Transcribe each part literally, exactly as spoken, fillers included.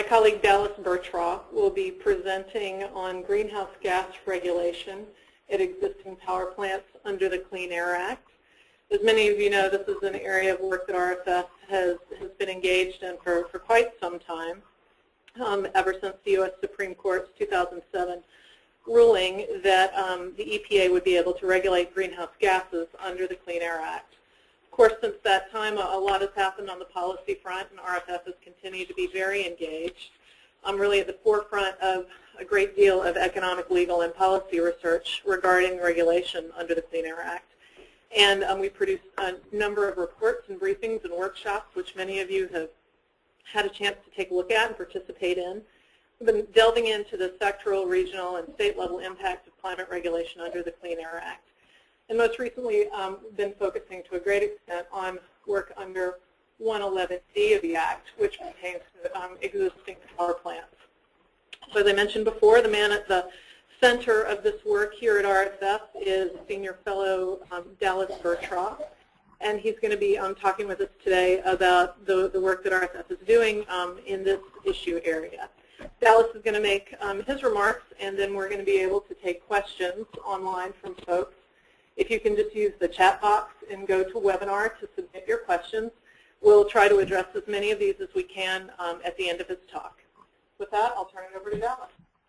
colleague Dallas Burtraw will be presenting on greenhouse gas regulation at existing power plants under the Clean Air Act. As many of you know, this is an area of work that R F S has, has been engaged in for, for quite some time, um, ever since the U S Supreme Court's two thousand seven ruling that um, the E P A would be able to regulate greenhouse gases under the Clean Air Act. Of course, since that time, a, a lot has happened on the policy front, and R F S has continued to be very engaged. I'm really at the forefront of a great deal of economic, legal, and policy research regarding regulation under the Clean Air Act. And um, we produced a number of reports and briefings and workshops, which many of you have had a chance to take a look at and participate in. We've been delving into the sectoral, regional, and state-level impacts of climate regulation under the Clean Air Act. And most recently, um, been focusing to a great extent on work under one eleven D of the Act, which pertains to um, existing power plants. So as I mentioned before, the man at the center of this work here at R F S is Senior Fellow um, Dallas Burtraw, and he's going to be um, talking with us today about the, the work that R F S is doing um, in this issue area. Dallas is going to make um, his remarks, and then we're going to be able to take questions online from folks. If you can just use the chat box and go to webinar to submit your questions, we'll try to address as many of these as we can um, at the end of his talk. With that, I'll turn it over to Dallas.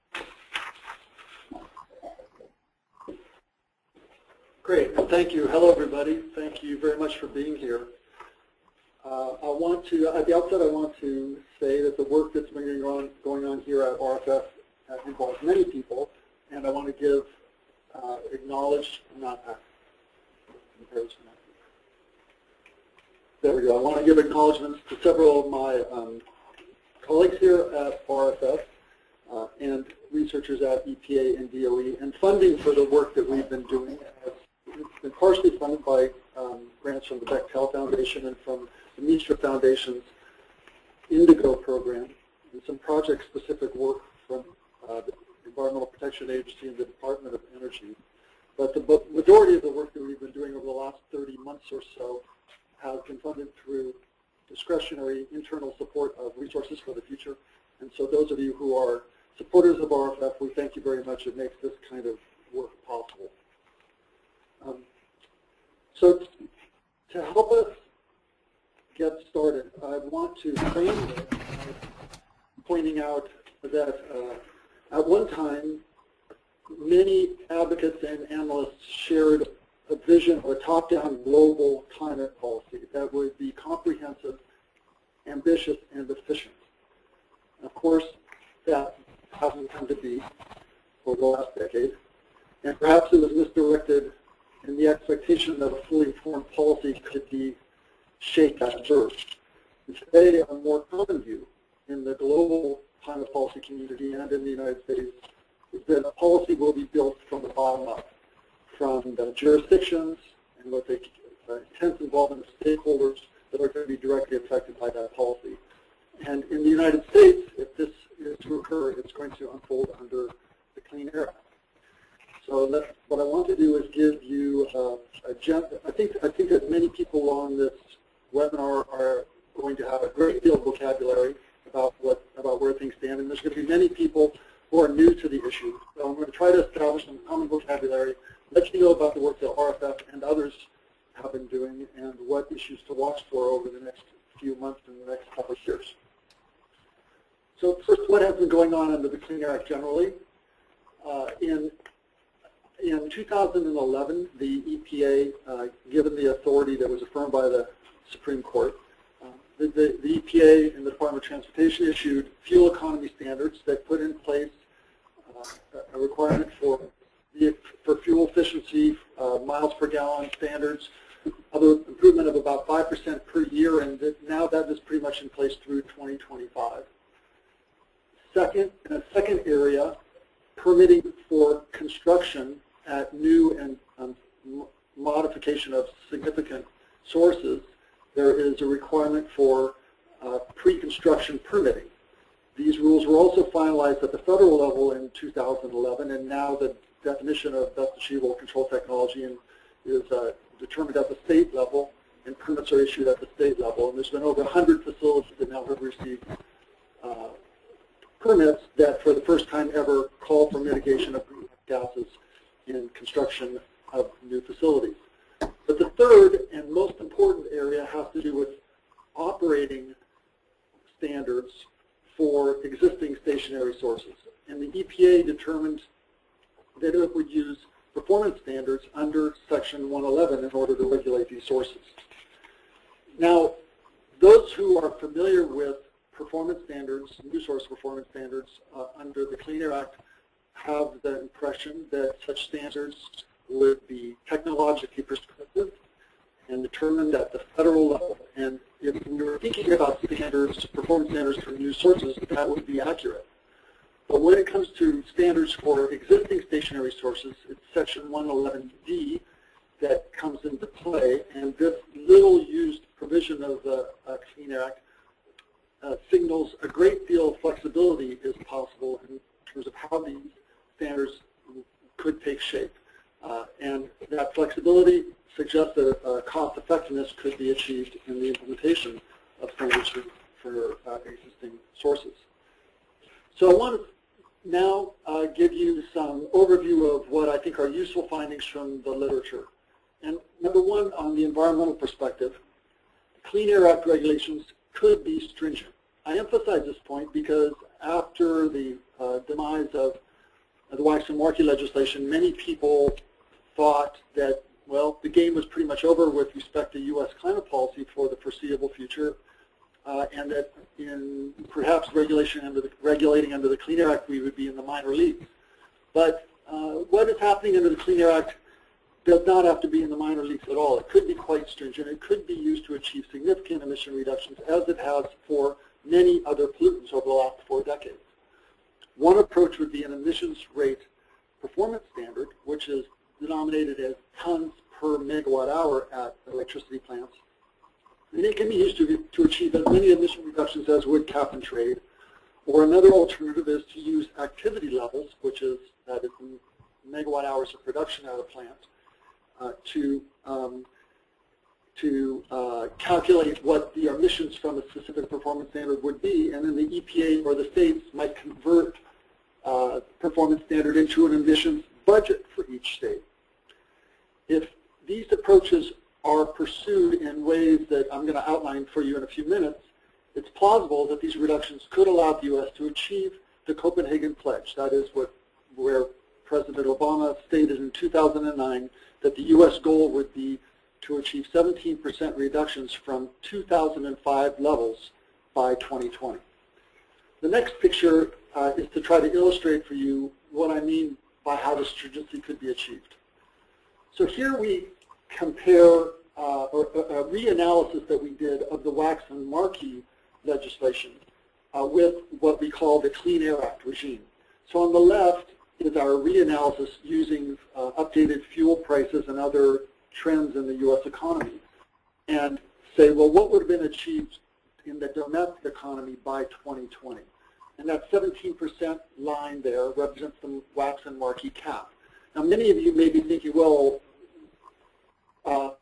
Great. Thank you. Hello, everybody. Thank you very much for being here. Uh, I want to, at the outset, I want to say that the work that's been going on, going on here at R F S uh, involves many people, and I want to give uh, acknowledge, not uh, there we go. I want to give acknowledgments to several of my um, colleagues here at R F S uh, and researchers at E P A and D O E, and funding for the work that we've been doing. It's been partially funded by um, grants from the Bechtel Foundation and from the Mishra Foundation's Indigo program, and some project-specific work from uh, the Environmental Protection Agency and the Department of Energy. But the majority of the work that we've been doing over the last thirty months or so has been funded through discretionary internal support of resources for the future. And so those of you who are supporters of R F F, we thank you very much. It makes this kind of work possible. Um, so to help us get started, I want to frame this by pointing out that uh, at one time, many advocates and analysts shared a vision of a top-down global climate policy that would be comprehensive, ambitious, and efficient. Of course, that hasn't come to be for the last decade, and perhaps it was misdirected in the expectation that a fully informed policy could be shaped at birth. Today, a more common view in the global climate policy community and in the United States is that a policy will be built from the bottom up, from the jurisdictions and with the uh, intense involvement of stakeholders that are going to be directly affected by that policy. And in the United States, if this is to occur, it's going to unfold under the Clean Air Act. So that's, what I want to do is give you uh, a gen I think I think that many people on this webinar are going to have a great deal of vocabulary about what about where things stand, and there's going to be many people who are new to the issue. So I'm going to try to establish some common vocabulary, let you know about the work that R F F and others have been doing, and what issues to watch for over the next few months and the next couple of years. So first, what has been going on under the Clean Air Act generally? Uh, in In two thousand eleven, the E P A, uh, given the authority that was affirmed by the Supreme Court, uh, the, the, the E P A and the Department of Transportation issued fuel economy standards that put in place uh, a requirement for, for fuel efficiency, uh, miles per gallon standards, of an improvement of about five percent per year, and that now that is pretty much in place through twenty twenty-five. Second, in a second area, permitting for construction at new and um, modification of significant sources, there is a requirement for uh, pre-construction permitting. These rules were also finalized at the federal level in two thousand eleven, and now the definition of best achievable control technology is uh, determined at the state level, and permits are issued at the state level. And there's been over one hundred facilities that now have received uh, permits that for the first time ever call for mitigation of greenhouse gases in construction of new facilities. But the third and most important area has to do with operating standards for existing stationary sources. And the E P A determined that it would use performance standards under Section one eleven in order to regulate these sources. Now, those who are familiar with performance standards, new source performance standards uh, under the Clean Air Act have the impression that such standards would be technologically prescriptive and determined at the federal level. And if we were thinking about standards, performance standards for new sources, that would be accurate. But when it comes to standards for existing stationary sources, it's Section one eleven D that comes into play, and this little used provision of the uh, Clean Air Act uh, signals a great deal of flexibility is possible in terms of how these standards could take shape. Uh, and that flexibility suggests that uh, cost effectiveness could be achieved in the implementation of standards for, for uh, existing sources. So I want to now uh, give you some overview of what I think are useful findings from the literature. And number one, on the environmental perspective, Clean Air Act regulations could be stringent. I emphasize this point because after the uh, demise of the Waxman-Markey legislation, many people thought that, well, the game was pretty much over with respect to U S climate policy for the foreseeable future, uh, and that in perhaps regulation under the, regulating under the Clean Air Act, we would be in the minor leagues. But uh, what is happening under the Clean Air Act does not have to be in the minor leagues at all. It could be quite stringent. It could be used to achieve significant emission reductions, as it has for many other pollutants over the last four decades. One approach would be an emissions rate performance standard, which is denominated as tons per megawatt hour at electricity plants. And it can be used to, to achieve as many emission reductions as would cap and trade. Or another alternative is to use activity levels, which is that is megawatt hours of production at a plant, uh, to um, to uh, calculate what the emissions from a specific performance standard would be, and then the E P A or the states might convert uh, performance standard into an emissions budget for each state. If these approaches are pursued in ways that I'm going to outline for you in a few minutes, it's plausible that these reductions could allow the U S to achieve the Copenhagen Pledge. That is what, where President Obama stated in two thousand nine that the U S goal would be to achieve seventeen percent reductions from two thousand five levels by twenty twenty. The next picture uh, is to try to illustrate for you what I mean by how this stringency could be achieved. So here we compare uh, or a, a reanalysis that we did of the Waxman-Markey legislation uh, with what we call the Clean Air Act regime. So on the left is our reanalysis using uh, updated fuel prices and other trends in the U S economy, and say, well, what would have been achieved in the domestic economy by twenty twenty? And that seventeen percent line there represents the Waxman-Markey cap. Now, many of you may be thinking, well, uh,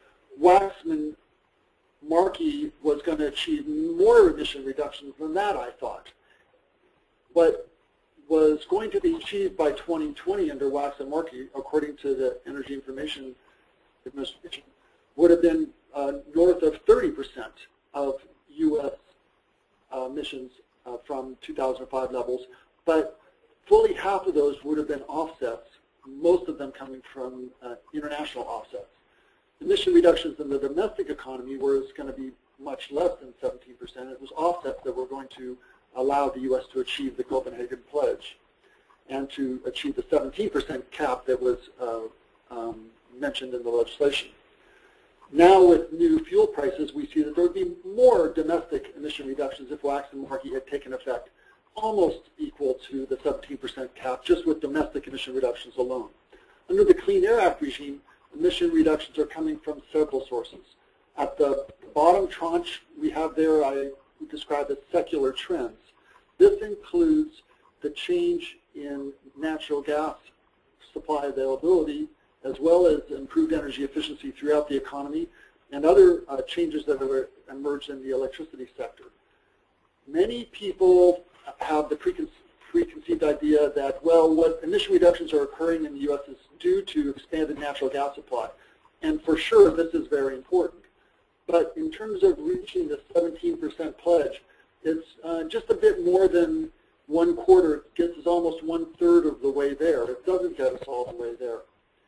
Waxman-Markey was going to achieve more emission reductions than that, I thought. What was going to be achieved by twenty twenty under Waxman-Markey, according to the Energy Information Administration, would have been uh, north of thirty percent of U S uh, emissions uh, from two thousand five levels, but fully half of those would have been offsets, most of them coming from uh, international offsets. Emission reductions in the domestic economy were going to be much less than seventeen percent. It was offsets that were going to allow the U S to achieve the Copenhagen Pledge and to achieve the seventeen percent cap that was uh, um, mentioned in the legislation. Now with new fuel prices, we see that there would be more domestic emission reductions if Waxman-Markey had taken effect, almost equal to the seventeen percent cap just with domestic emission reductions alone. Under the Clean Air Act regime, emission reductions are coming from several sources. At the bottom tranche we have there, I describe as secular trends. This includes the change in natural gas supply availability, as well as improved energy efficiency throughout the economy, and other uh, changes that have emerged in the electricity sector. Many people have the preconceived idea that, well, what emission reductions are occurring in the U S is due to expanded natural gas supply. And for sure, this is very important. But in terms of reaching the seventeen percent pledge, it's uh, just a bit more than one quarter. It gets us almost one third of the way there. It doesn't get us all the way there.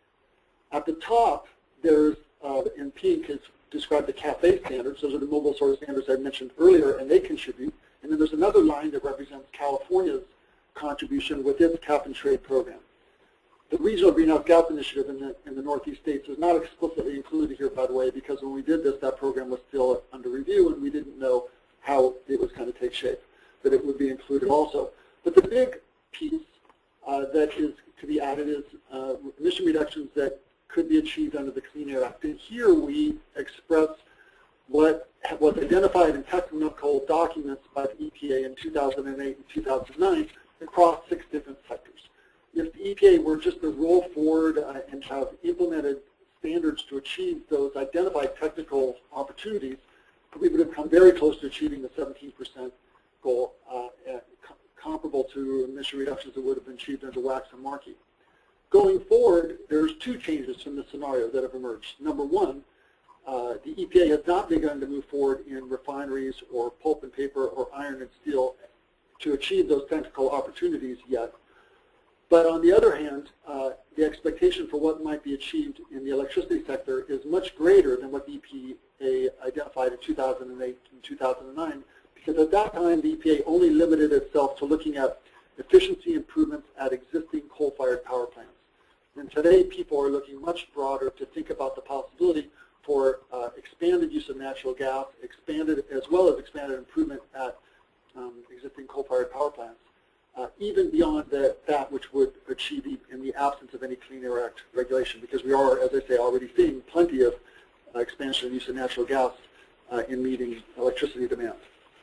At the top, there's, uh, in pink, is described the CAFE standards. Those are the mobile source standards I mentioned earlier, and they contribute. And then there's another line that represents California's contribution with its cap and trade program. The Regional Greenhouse Gas Initiative in the, in the Northeast states is not explicitly included here, by the way, because when we did this, that program was still under review, and we didn't know how it was going to take shape, that it would be included also. But the big piece uh, that is to be added is uh, emission reductions that could be achieved under the Clean Air Act. And here we express what was identified in technical documents by the E P A in two thousand eight and two thousand nine across six different sectors. If the E P A were just to roll forward uh, and have implemented standards to achieve those identified technical opportunities, we would have come very close to achieving the seventeen percent goal, uh, com comparable to emission reductions that would have been achieved under Waxman Markey. Going forward, there's two changes from the scenario that have emerged. Number one, uh, the E P A has not begun to move forward in refineries or pulp and paper or iron and steel to achieve those technical opportunities yet. But on the other hand, uh, the expectation for what might be achieved in the electricity sector is much greater than what the E P A identified in two thousand eight and two thousand nine, because at that time the E P A only limited itself to looking at efficiency improvements at existing coal-fired power plants. And today people are looking much broader to think about the possibility for uh, expanded use of natural gas, expanded as well as expanded improvement at um, existing coal-fired power plants. Uh, even beyond the, that which would achieve in the absence of any Clean Air Act regulation, because we are, as I say, already seeing plenty of uh, expansion and use of natural gas uh, in meeting electricity demand.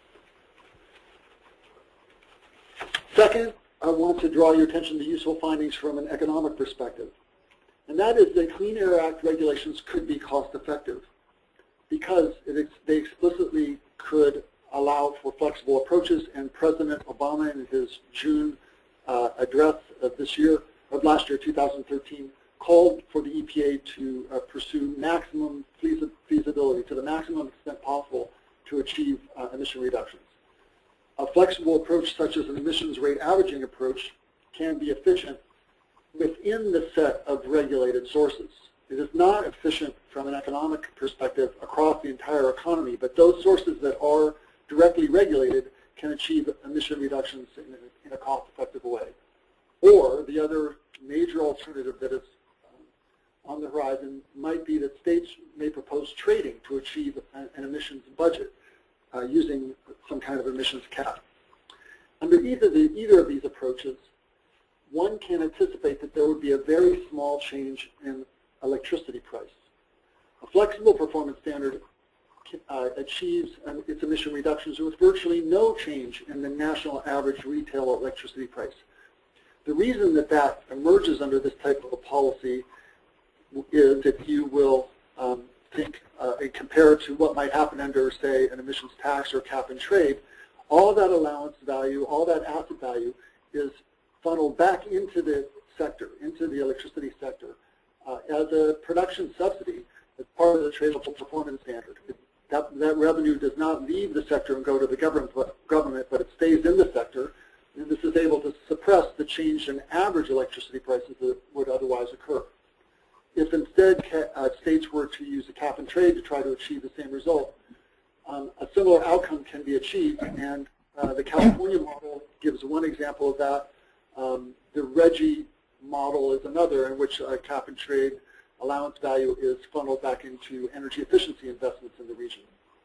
Second, I want to draw your attention to useful findings from an economic perspective, and that is that Clean Air Act regulations could be cost effective because it, they explicitly could allow for flexible approaches, and President Obama in his June uh, address of this year, of last year, two thousand thirteen, called for the E P A to uh, pursue maximum feasibility to the maximum extent possible to achieve uh, emission reductions. A flexible approach such as an emissions rate averaging approach can be efficient within the set of regulated sources. It is not efficient from an economic perspective across the entire economy, but those sources that are directly regulated can achieve emission reductions in a, in a cost-effective way. Or the other major alternative that is um, on the horizon might be that states may propose trading to achieve an, an emissions budget uh, using some kind of emissions cap. Under either, the, either of these approaches, one can anticipate that there would be a very small change in electricity price. A flexible performance standard Uh, achieves um, its emission reductions with virtually no change in the national average retail electricity price. The reason that that emerges under this type of a policy is if you will um, think uh, and compare it to what might happen under, say, an emissions tax or cap and trade, all that allowance value, all that asset value is funneled back into the sector, into the electricity sector, uh, as a production subsidy as part of the tradable performance standard. It, That, that revenue does not leave the sector and go to the government, but, government, but it stays in the sector, and this is able to suppress the change in average electricity prices that would otherwise occur. If instead uh, states were to use a cap and trade to try to achieve the same result, um, a similar outcome can be achieved, and uh, the California model gives one example of that. Um, the RGGI model is another, in which a cap and trade allowance value is funneled back into energy efficiency investments in the region.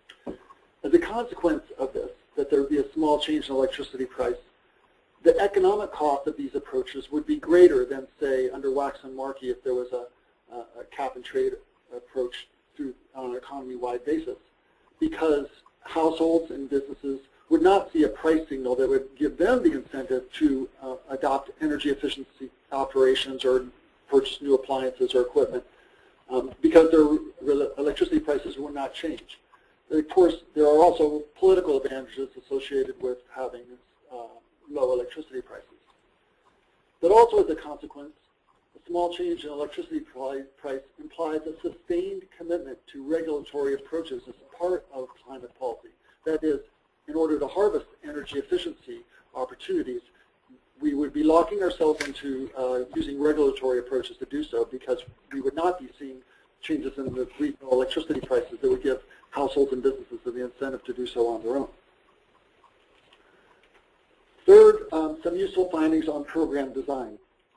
As a consequence of this, that there would be a small change in electricity price, the economic cost of these approaches would be greater than, say, under Waxman Markey if there was a, a cap and trade approach through, on an economy-wide basis, because households and businesses would not see a price signal that would give them the incentive to uh, adopt energy efficiency operations or purchase new appliances or equipment um, because their electricity prices will not change. But of course, there are also political advantages associated with having uh, low electricity prices. But also as a consequence, a small change in electricity price implies a sustained commitment to regulatory approaches as part of climate policy. That is, in order to harvest energy efficiency opportunities, we would be locking ourselves into uh, using regulatory approaches to do so, because we would not be seeing changes in the retail electricity prices that would give households and businesses the incentive to do so on their own. Third, um, some useful findings on program design.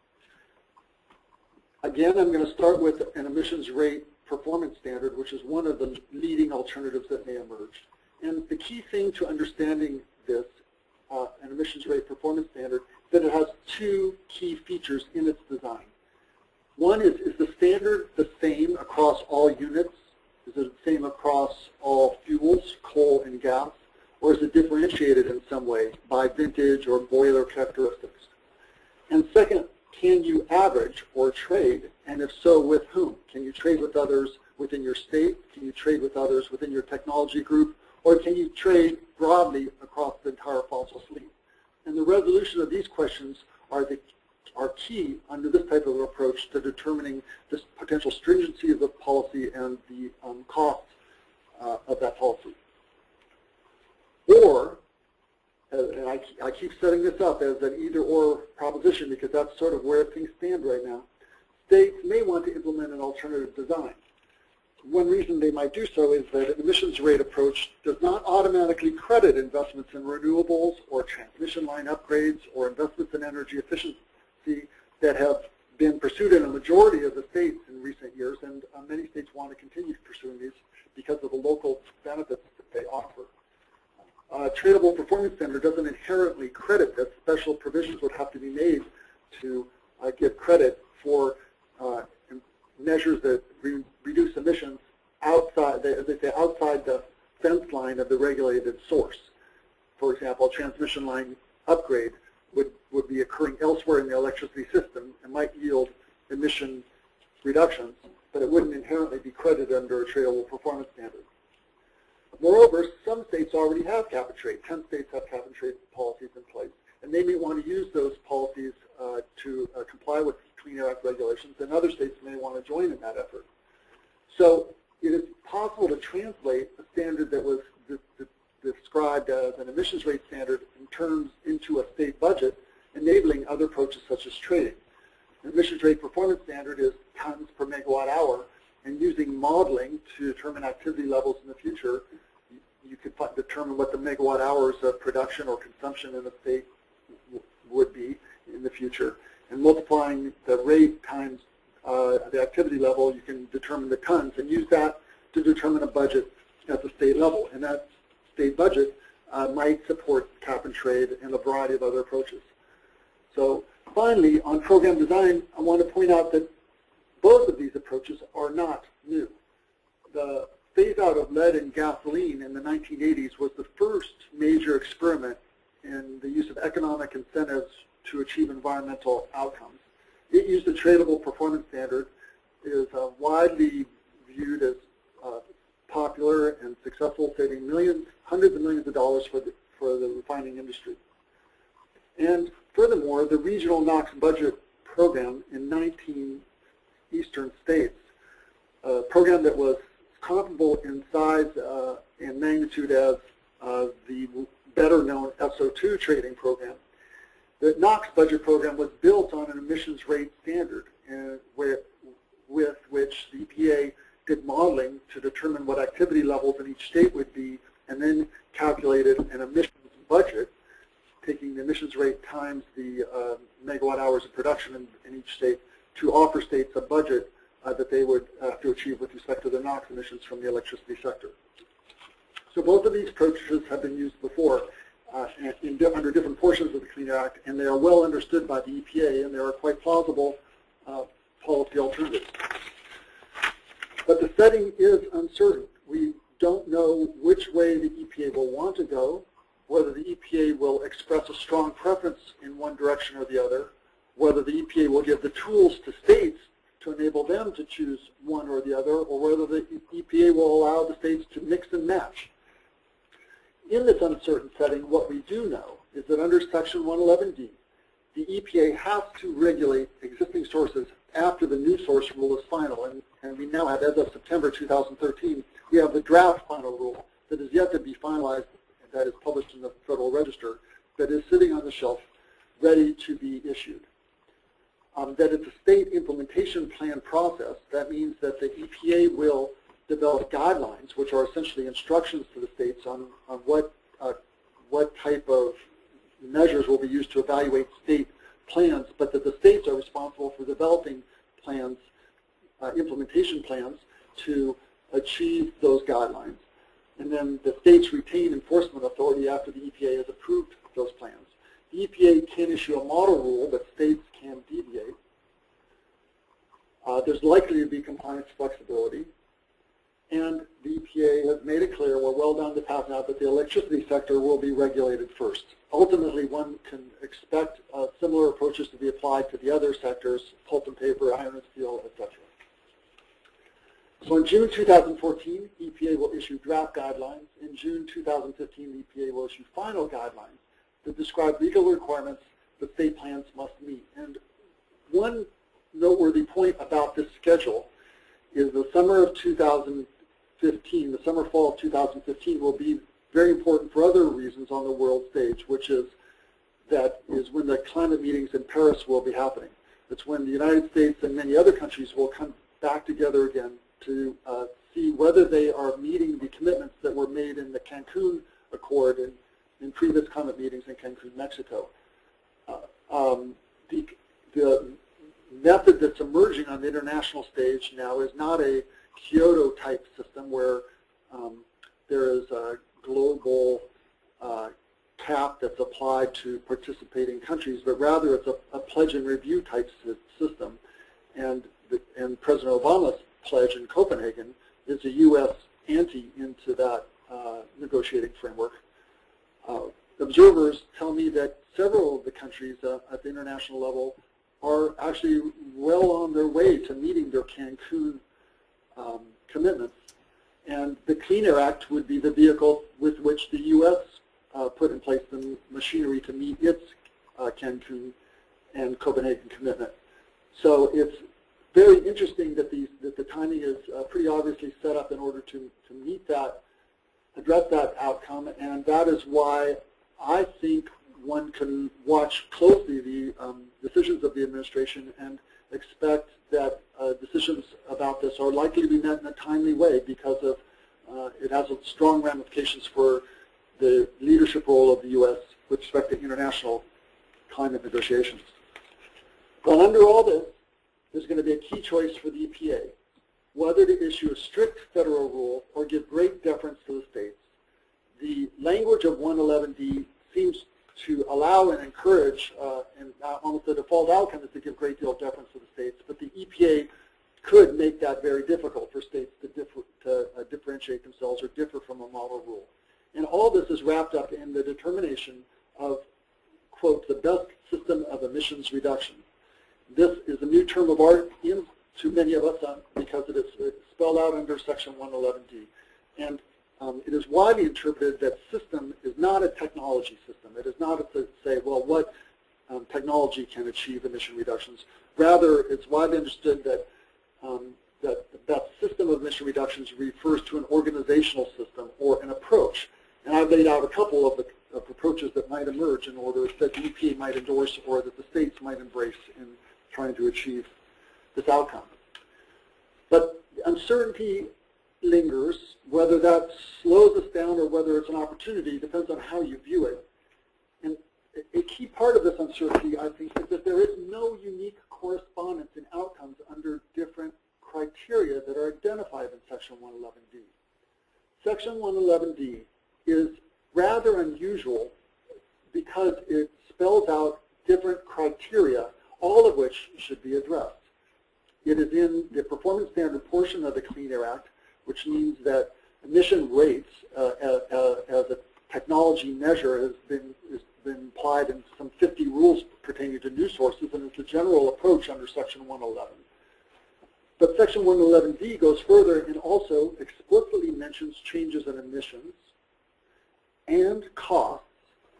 Again, I'm going to start with an emissions rate performance standard, which is one of the leading alternatives that may emerge. And the key thing to understanding this, uh, an emissions rate performance standard, is that it has two key features in its design. One is, is the standard the same across all units? Is it the same across all fuels, coal and gas? Or is it differentiated in some way by vintage or boiler characteristics? And second, can you average or trade? And if so, with whom? Can you trade with others within your state? Can you trade with others within your technology group? Or can you trade broadly across the entire fossil fleet? And the resolution of these questions are, the, are key under this type of approach to determining this potential stringency of the policy and the um, costs uh, of that policy. Or, and I, I keep setting this up as an either-or proposition because that's sort of where things stand right now, states may want to implement an alternative design. One reason they might do so is that an emissions rate approach does not automatically credit investments in renewables or transmission line upgrades or investments in energy efficiency that have been pursued in a majority of the states in recent years, and uh, many states want to continue pursuing these because of the local benefits that they offer. Uh, tradable performance standard doesn't inherently credit this. Special provisions would have to be made to uh, give credit for uh, measures that re reduce emissions outside, they, they say outside the fence line of the regulated source. For example, a transmission line upgrade would, would be occurring elsewhere in the electricity system and might yield emission reductions, but it wouldn't inherently be credited under a tradable performance standard. Moreover, some states already have cap and trade. Ten states have cap and trade policies in place, and they may want to use those policies uh, to uh, comply with Clean Air Act regulations, and other states may want to join in that effort. So it is possible to translate a standard that was de de described as an emissions rate standard in terms into a state budget, enabling other approaches such as trading. An emissions rate performance standard is tons per megawatt hour, and using modeling to determine activity levels in the future, you could determine what the megawatt hours of production or consumption in the state would be in the future. And multiplying the rate times uh, the activity level, you can determine the tons and use that to determine a budget at the state level. And that state budget uh, might support cap and trade and a variety of other approaches. So finally, on program design, I want to point out that both of these approaches are not new. The phase out of lead in gasoline in the nineteen eighties was the first major experiment in the use of economic incentives to achieve environmental outcomes. It used a tradable performance standard. It is uh, widely viewed as uh, popular and successful, saving millions, hundreds of millions of dollars for the, for the refining industry. And furthermore, the regional NOx budget program in nineteen eastern states, a program that was comparable in size uh, and magnitude as uh, the better-known S O two trading program. The NOx budget program was built on an emissions rate standard uh, where, with which the E P A did modeling to determine what activity levels in each state would be, and then calculated an emissions budget, taking the emissions rate times the uh, megawatt hours of production in, in each state, to offer states a budget uh, that they would have to achieve with respect to their NOx emissions from the electricity sector. So both of these approaches have been used before uh, in, in, under different portions of the Clean Air Act, and they are well understood by the E P A, and they are quite plausible uh, policy alternatives. But the setting is uncertain. We don't know which way the E P A will want to go, whether the E P A will express a strong preference in one direction or the other, whether the E P A will give the tools to states to enable them to choose one or the other, or whether the E P A will allow the states to mix and match. In this uncertain setting, what we do know is that under Section one eleven D, the E P A has to regulate existing sources after the new source rule is final. And, and we now have, as of September two thousand thirteen, we have the draft final rule that is yet to be finalized, that is published in the Federal Register, that is sitting on the shelf ready to be issued. Um, that it's a state implementation plan process. That means that the E P A will develop guidelines, which are essentially instructions to the states on, on what, uh, what type of measures will be used to evaluate state plans, but that the states are responsible for developing plans, uh, implementation plans to achieve those guidelines. And then the states retain enforcement authority after the E P A has approved those plans. The E P A can issue a model rule, but states can deviate. Uh, there's likely to be compliance flexibility. And the E P A has made it clear, we're well down the path now, that the electricity sector will be regulated first. Ultimately, one can expect uh, similar approaches to be applied to the other sectors, pulp and paper, iron and steel, et cetera. So in June two thousand fourteen, E P A will issue draft guidelines. In June two thousand fifteen, the E P A will issue final guidelines that describe legal requirements that state plans must meet. And one noteworthy point about this schedule is the summer of two thousand fifteen, the summer fall of two thousand fifteen will be very important for other reasons on the world stage, which is that is when the climate meetings in Paris will be happening. It's when the United States and many other countries will come back together again to uh, see whether they are meeting the commitments that were made in the Cancun Accord and in previous climate meetings in Cancun, Mexico. Uh, um, the, the method that's emerging on the international stage now is not a Kyoto-type system where um, there is a global uh, cap that's applied to participating countries, but rather it's a, a pledge and review type system. And, the, and President Obama's pledge in Copenhagen is a U S ante into that uh, negotiating framework. Uh, observers tell me that several of the countries uh, at the international level are actually well on their way to meeting their Cancun um, commitments. And the Clean Air Act would be the vehicle with which the U S uh, put in place the machinery to meet its uh, Cancun and Copenhagen commitment. So it's very interesting that, these, that the timing is uh, pretty obviously set up in order to, to meet that, address that outcome, and that is why I think one can watch closely the um, decisions of the administration and expect that uh, decisions about this are likely to be met in a timely way because of uh, it has strong ramifications for the leadership role of the U S with respect to international climate negotiations. Well, under all this, there's going to be a key choice for the E P A, whether to issue a strict federal rule or give great deference to the states. The language of one eleven D seems to allow and encourage, uh, and almost the default outcome is to give a great deal of deference to the states, but the E P A could make that very difficult for states to, differ, to uh, differentiate themselves or differ from a model rule. And all this is wrapped up in the determination of, quote, the best system of emissions reduction. This is a new term of art in, to many of us uh, because it is it's spelled out under Section one eleven D. And um, it is widely interpreted that system is not a technology system. It is not to say, well, what um, technology can achieve emission reductions. Rather, it's widely understood that, um, that that system of emission reductions refers to an organizational system or an approach. And I've laid out a couple of the of approaches that might emerge in order that the E P A might endorse or that the states might embrace in trying to achieve this outcome. But uncertainty lingers. Whether that slows us down or whether it's an opportunity depends on how you view it. And a key part of this uncertainty, I think, is that there is no unique correspondence in outcomes under different criteria that are identified in Section one eleven D. Section one eleven D is rather unusual because it spells out different criteria, all of which should be addressed. It is in the performance standard portion of the Clean Air Act, which means that emission rates uh, as, as a technology measure has been, has been applied in some fifty rules pertaining to new sources, and it's a general approach under Section one eleven. But Section one eleven D goes further and also explicitly mentions changes in emissions and costs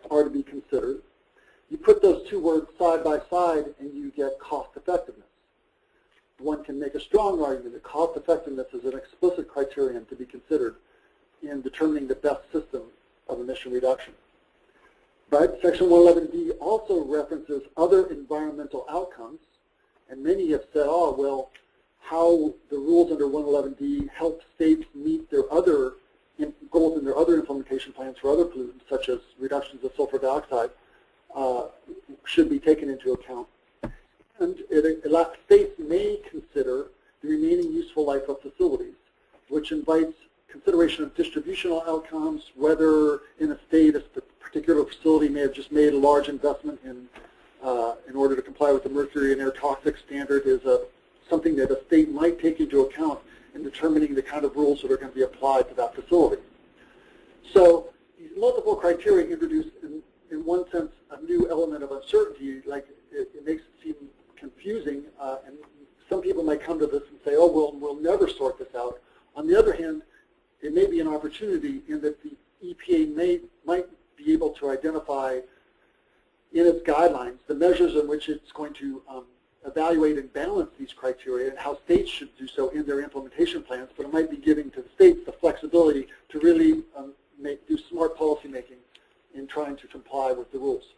are to be considered. You put those two words side by side and you get cost effectiveness. One can make a strong argument that cost effectiveness is an explicit criterion to be considered in determining the best system of emission reduction. But Section one eleven D also references other environmental outcomes, and many have said, oh, well, how the rules under one eleven D help states meet their other goals in their other implementation plans for other pollutants, such as reductions of sulfur dioxide, uh, should be taken into account. And it, it, states may consider the remaining useful life of facilities, which invites consideration of distributional outcomes, whether in a state a particular facility may have just made a large investment in, uh, in order to comply with the mercury and air toxic standard is a, something that a state might take into account in determining the kind of rules that are going to be applied to that facility. So these multiple criteria introduce, in, in one sense, a new element of uncertainty. Like it, it makes it seem confusing, uh, and some people might come to this and say, oh, well, we'll never sort this out. On the other hand, it may be an opportunity in that the E P A may, might be able to identify in its guidelines the measures in which it's going to um, evaluate and balance these criteria and how states should do so in their implementation plans, but it might be giving to the states the flexibility to really um, make, do smart policy making in trying to comply with the rules.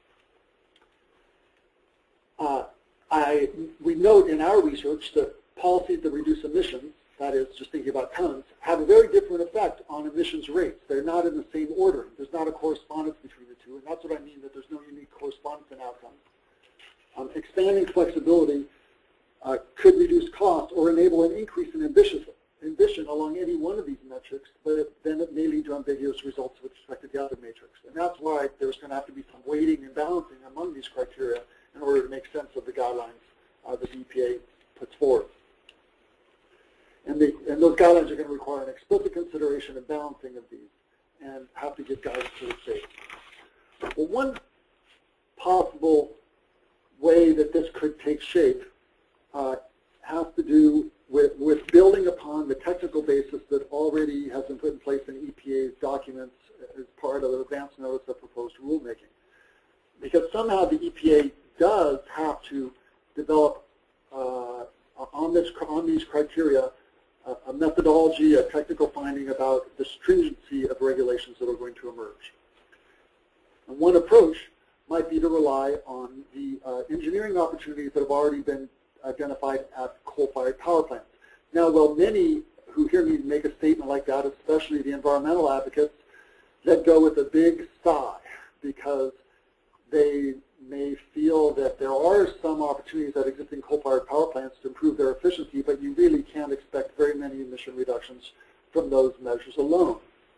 Uh, I, we note in our research that policies that reduce emissions, that is, just thinking about tons, have a very different effect on emissions rates. They're not in the same order. There's not a correspondence between the two, and that's what I mean, that there's no unique correspondence in outcomes. Um, expanding flexibility uh, could reduce cost or enable an increase in ambition, ambition along any one of these metrics, but it, then it may lead to ambiguous results with respect to the other matrix. And that's why there's going to have to be some weighting and balancing among these criteria in order to make sense of the guidelines uh, that the E P A puts forward. And, the, and those guidelines are going to require an explicit consideration and balancing of these and have to give guidance to the states. Well, one possible way that this could take shape uh, has to do with, with building upon the technical basis that already has been put in place in E P A's documents as part of the advance notice of proposed rulemaking. Because somehow the E P A does have to develop uh, on, this, on these criteria uh, a methodology, a technical finding about the stringency of regulations that are going to emerge. And one approach might be to rely on the uh, engineering opportunities that have already been identified at coal-fired power plants. Now, while many who hear me make a statement like that, especially the environmental advocates, let go with a big sigh because they may feel that there are some opportunities at existing coal-fired power plants to improve their efficiency, but you really can't expect very many emission reductions from those measures alone.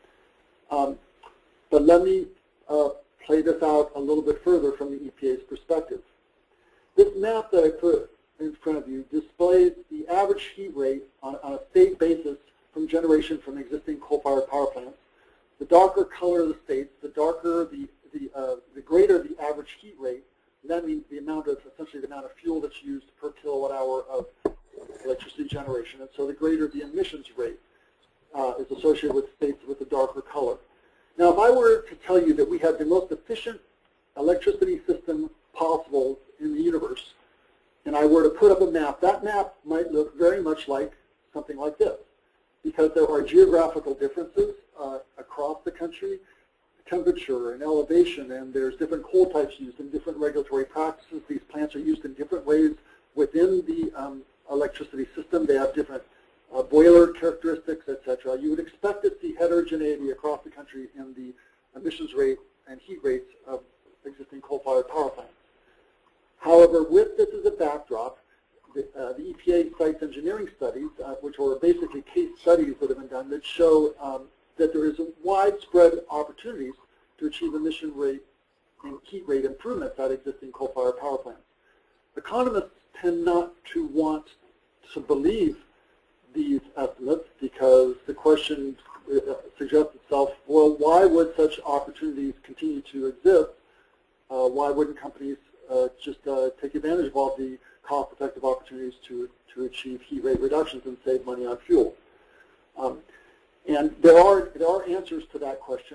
Um, but let me uh, play this out a little bit further from the E P A's perspective. This map that I put in front of you displays the average heat rate on, on a state basis from generation from existing coal-fired power plants. The darker color of the states, the darker the The, uh, the greater the average heat rate, and that means the amount of, essentially the amount of fuel that's used per kilowatt hour of electricity generation, and so the greater the emissions rate uh, is associated with states with the darker color. Now, if I were to tell you that we have the most efficient electricity system possible in the universe, and I were to put up a map, that map might look very much like something like this, because there are geographical differences uh, across the country, temperature and elevation, and there's different coal types used in different regulatory practices. These plants are used in different ways within the um, electricity system. They have different uh, boiler characteristics, et cetera. You would expect to see heterogeneity across the country in the emissions rate and heat rates of existing coal-fired power plants. However, with this as a backdrop, the, uh, the E P A cites engineering studies, uh, which are basically case studies that have been done that show um, that there is a widespread opportunities to achieve emission rate and heat rate improvements at existing coal-fired power plants. Economists tend not to want to believe these estimates because the question suggests itself, well, why would such opportunities continue to exist? Uh, why wouldn't companies uh, just uh, take advantage of all the cost-effective opportunities to, to achieve heat rate reductions and save money on fuel? Um, And there are, there are answers to that question,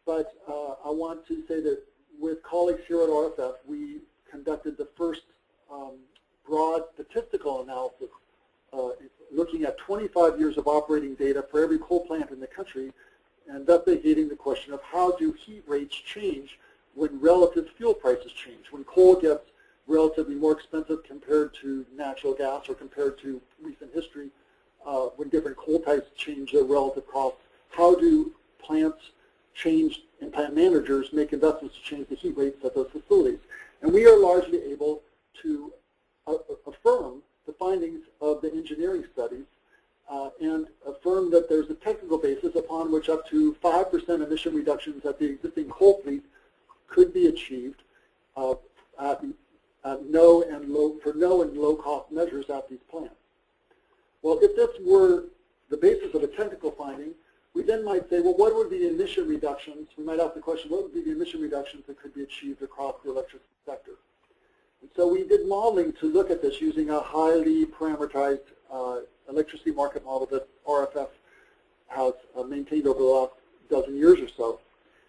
but uh, I want to say that with colleagues here at R F F, we conducted the first um, broad statistical analysis uh, looking at twenty-five years of operating data for every coal plant in the country, investigating the question of how do heat rates change when relative fuel prices change, when coal gets relatively more expensive compared to natural gas or compared to recent history, uh, when different coal types change their relative costs. How do plants change and plant managers make investments to change the heat rates at those facilities? And we are largely able to uh, affirm the findings of the engineering studies uh, and affirm that there's a technical basis upon which up to five percent emission reductions at the existing coal fleet could be achieved uh, at, at no and low, for no and low cost measures at these plants. Well, if this were the basis of a technical finding, we then might say, well, what would be the emission reductions? We might ask the question, what would be the emission reductions that could be achieved across the electricity sector? And so we did modeling to look at this using a highly parameterized uh, electricity market model that R F F has uh, maintained over the last dozen years or so.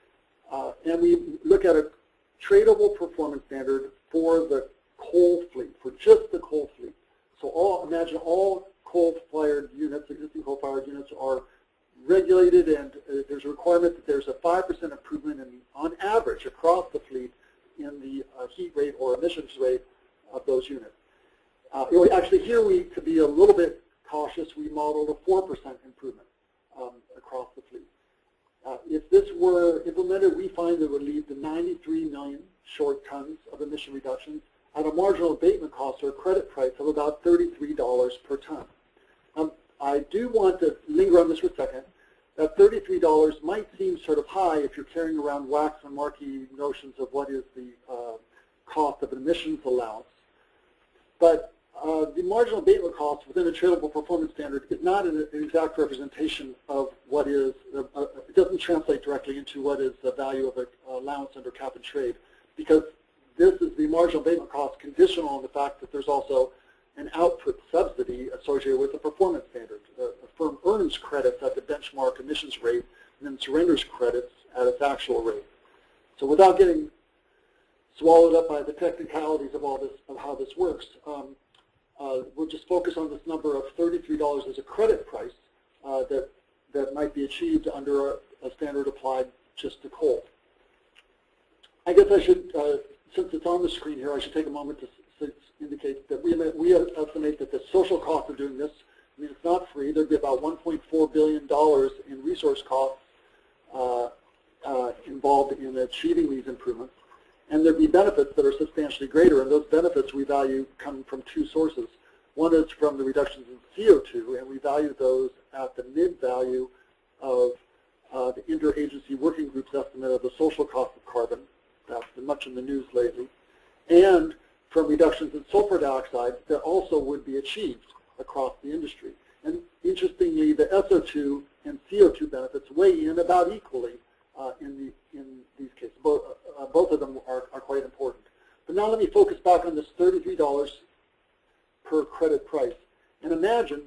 Uh, and we look at a tradable performance standard for the coal fleet, for just the coal fleet. So all, imagine all coal-fired units, existing coal-fired units are regulated, and uh, there's a requirement that there's a five percent improvement in, on average across the fleet in the uh, heat rate or emissions rate of those units. Uh, you know, actually here we, to be a little bit cautious, we modeled a four percent improvement um, across the fleet. Uh, if this were implemented, we find it would lead to ninety-three million short tons of emission reductions at a marginal abatement cost or credit price of about thirty-three dollars per ton. Um, I do want to linger on this for a second. That thirty-three dollars might seem sort of high if you're carrying around wax and marquee notions of what is the uh, cost of an emissions allowance. But uh, the marginal abatement cost within a tradable performance standard is not an, an exact representation of what is, uh, uh, it doesn't translate directly into what is the value of an allowance under cap and trade, because this is the marginal abatement cost conditional on the fact that there's also an output subsidy associated with the performance standard. The, the firm earns credits at the benchmark emissions rate and then surrenders credits at its actual rate. So without getting swallowed up by the technicalities of all this, of how this works, um, uh, we'll just focus on this number of thirty-three dollars as a credit price uh, that, that might be achieved under a, a standard applied just to coal. I guess I should, uh, since it's on the screen here, I should take a moment to indicate that we, we estimate that the social cost of doing this, I mean, it's not free. There'd be about one point four billion dollars in resource costs uh, uh, involved in achieving these improvements. And there'd be benefits that are substantially greater, and those benefits we value come from two sources. One is from the reductions in C O two, and we value those at the mid-value of uh, the interagency working group's estimate of the social cost of carbon. That's been much in the news lately. And from reductions in sulfur dioxide that also would be achieved across the industry. And interestingly, the S O two and C O two benefits weigh in about equally uh, in, the, in these cases. Both, uh, both of them are, are quite important. But now let me focus back on this thirty-three dollars per credit price. And imagine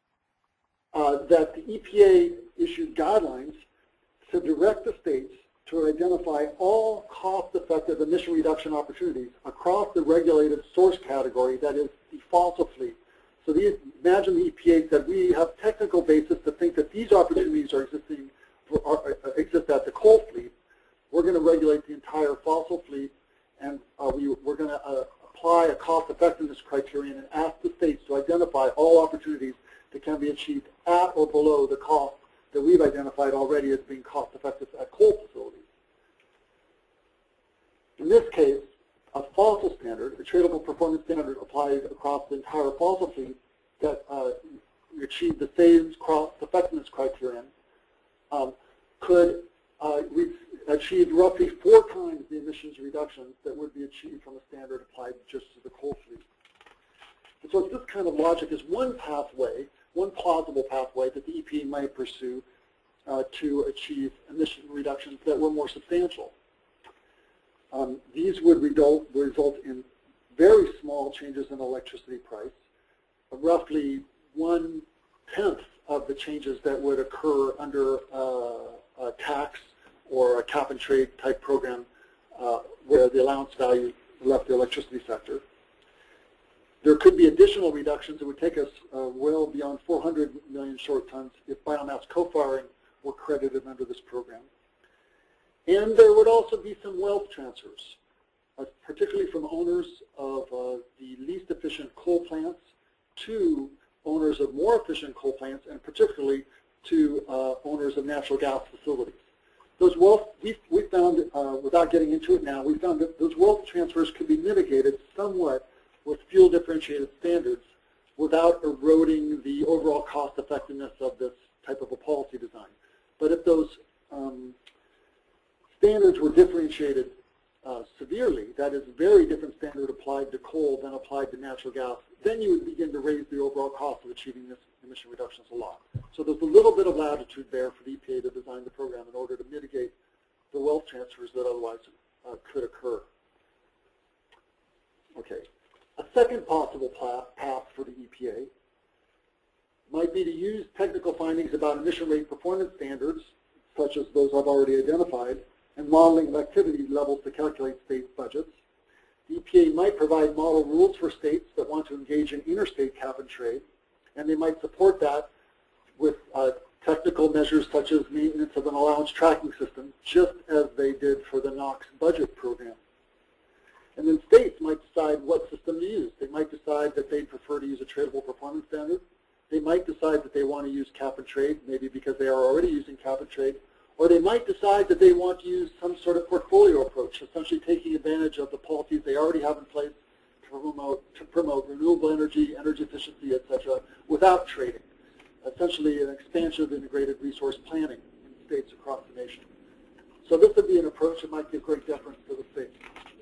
uh, that the E P A issued guidelines to direct the states to identify all cost-effective emission reduction opportunities across the regulated source category, that is the fossil fleet. So these, imagine the E P A said we have technical basis to think that these opportunities are existing, for, are, exist at the coal fleet. We're going to regulate the entire fossil fleet, and uh, we, we're going to uh, apply a cost-effectiveness criterion and ask the states to identify all opportunities that can be achieved at or below the cost that we've identified already as being cost-effective at coal facilities. In this case, a fossil standard, a tradable performance standard applied across the entire fossil fleet that uh, achieved the same cost-effectiveness criterion, um, could uh, achieve roughly four times the emissions reductions that would be achieved from a standard applied just to the coal fleet. And so this kind of logic is one pathway, one plausible pathway that the E P A might pursue uh, to achieve emission reductions that were more substantial. Um, these would result, result in very small changes in electricity price, roughly one-tenth of the changes that would occur under uh, a tax or a cap and trade type program uh, where the allowance value left the electricity sector. There could be additional reductions that would take us uh, well beyond four hundred million short tons if biomass co-firing were credited under this program. And there would also be some wealth transfers, uh, particularly from owners of uh, the least efficient coal plants to owners of more efficient coal plants, and particularly to uh, owners of natural gas facilities. Those wealth, we, we found, uh, without getting into it now, we found that those wealth transfers could be mitigated somewhat with fuel differentiated standards without eroding the overall cost effectiveness of this type of a policy design. But if those um, standards were differentiated uh, severely, that is, a very different standard applied to coal than applied to natural gas, then you would begin to raise the overall cost of achieving this emission reductions a lot. So there's a little bit of latitude there for the E P A to design the program in order to mitigate the wealth transfers that otherwise uh, could occur. Okay. A second possible path for the E P A might be to use technical findings about emission rate performance standards, such as those I've already identified, and modeling of activity levels to calculate state budgets. The E P A might provide model rules for states that want to engage in interstate cap and trade, and they might support that with uh, technical measures such as maintenance of an allowance tracking system, just as they did for the NOx budget program. And then states might decide what system to use. They might decide that they prefer to use a tradable performance standard. They might decide that they want to use cap and trade, maybe because they are already using cap and trade. Or they might decide that they want to use some sort of portfolio approach, essentially taking advantage of the policies they already have in place to promote, to promote renewable energy, energy efficiency, et cetera, without trading. Essentially an expansion of integrated resource planning in states across the nation. So this would be an approach that might give great deference to the states.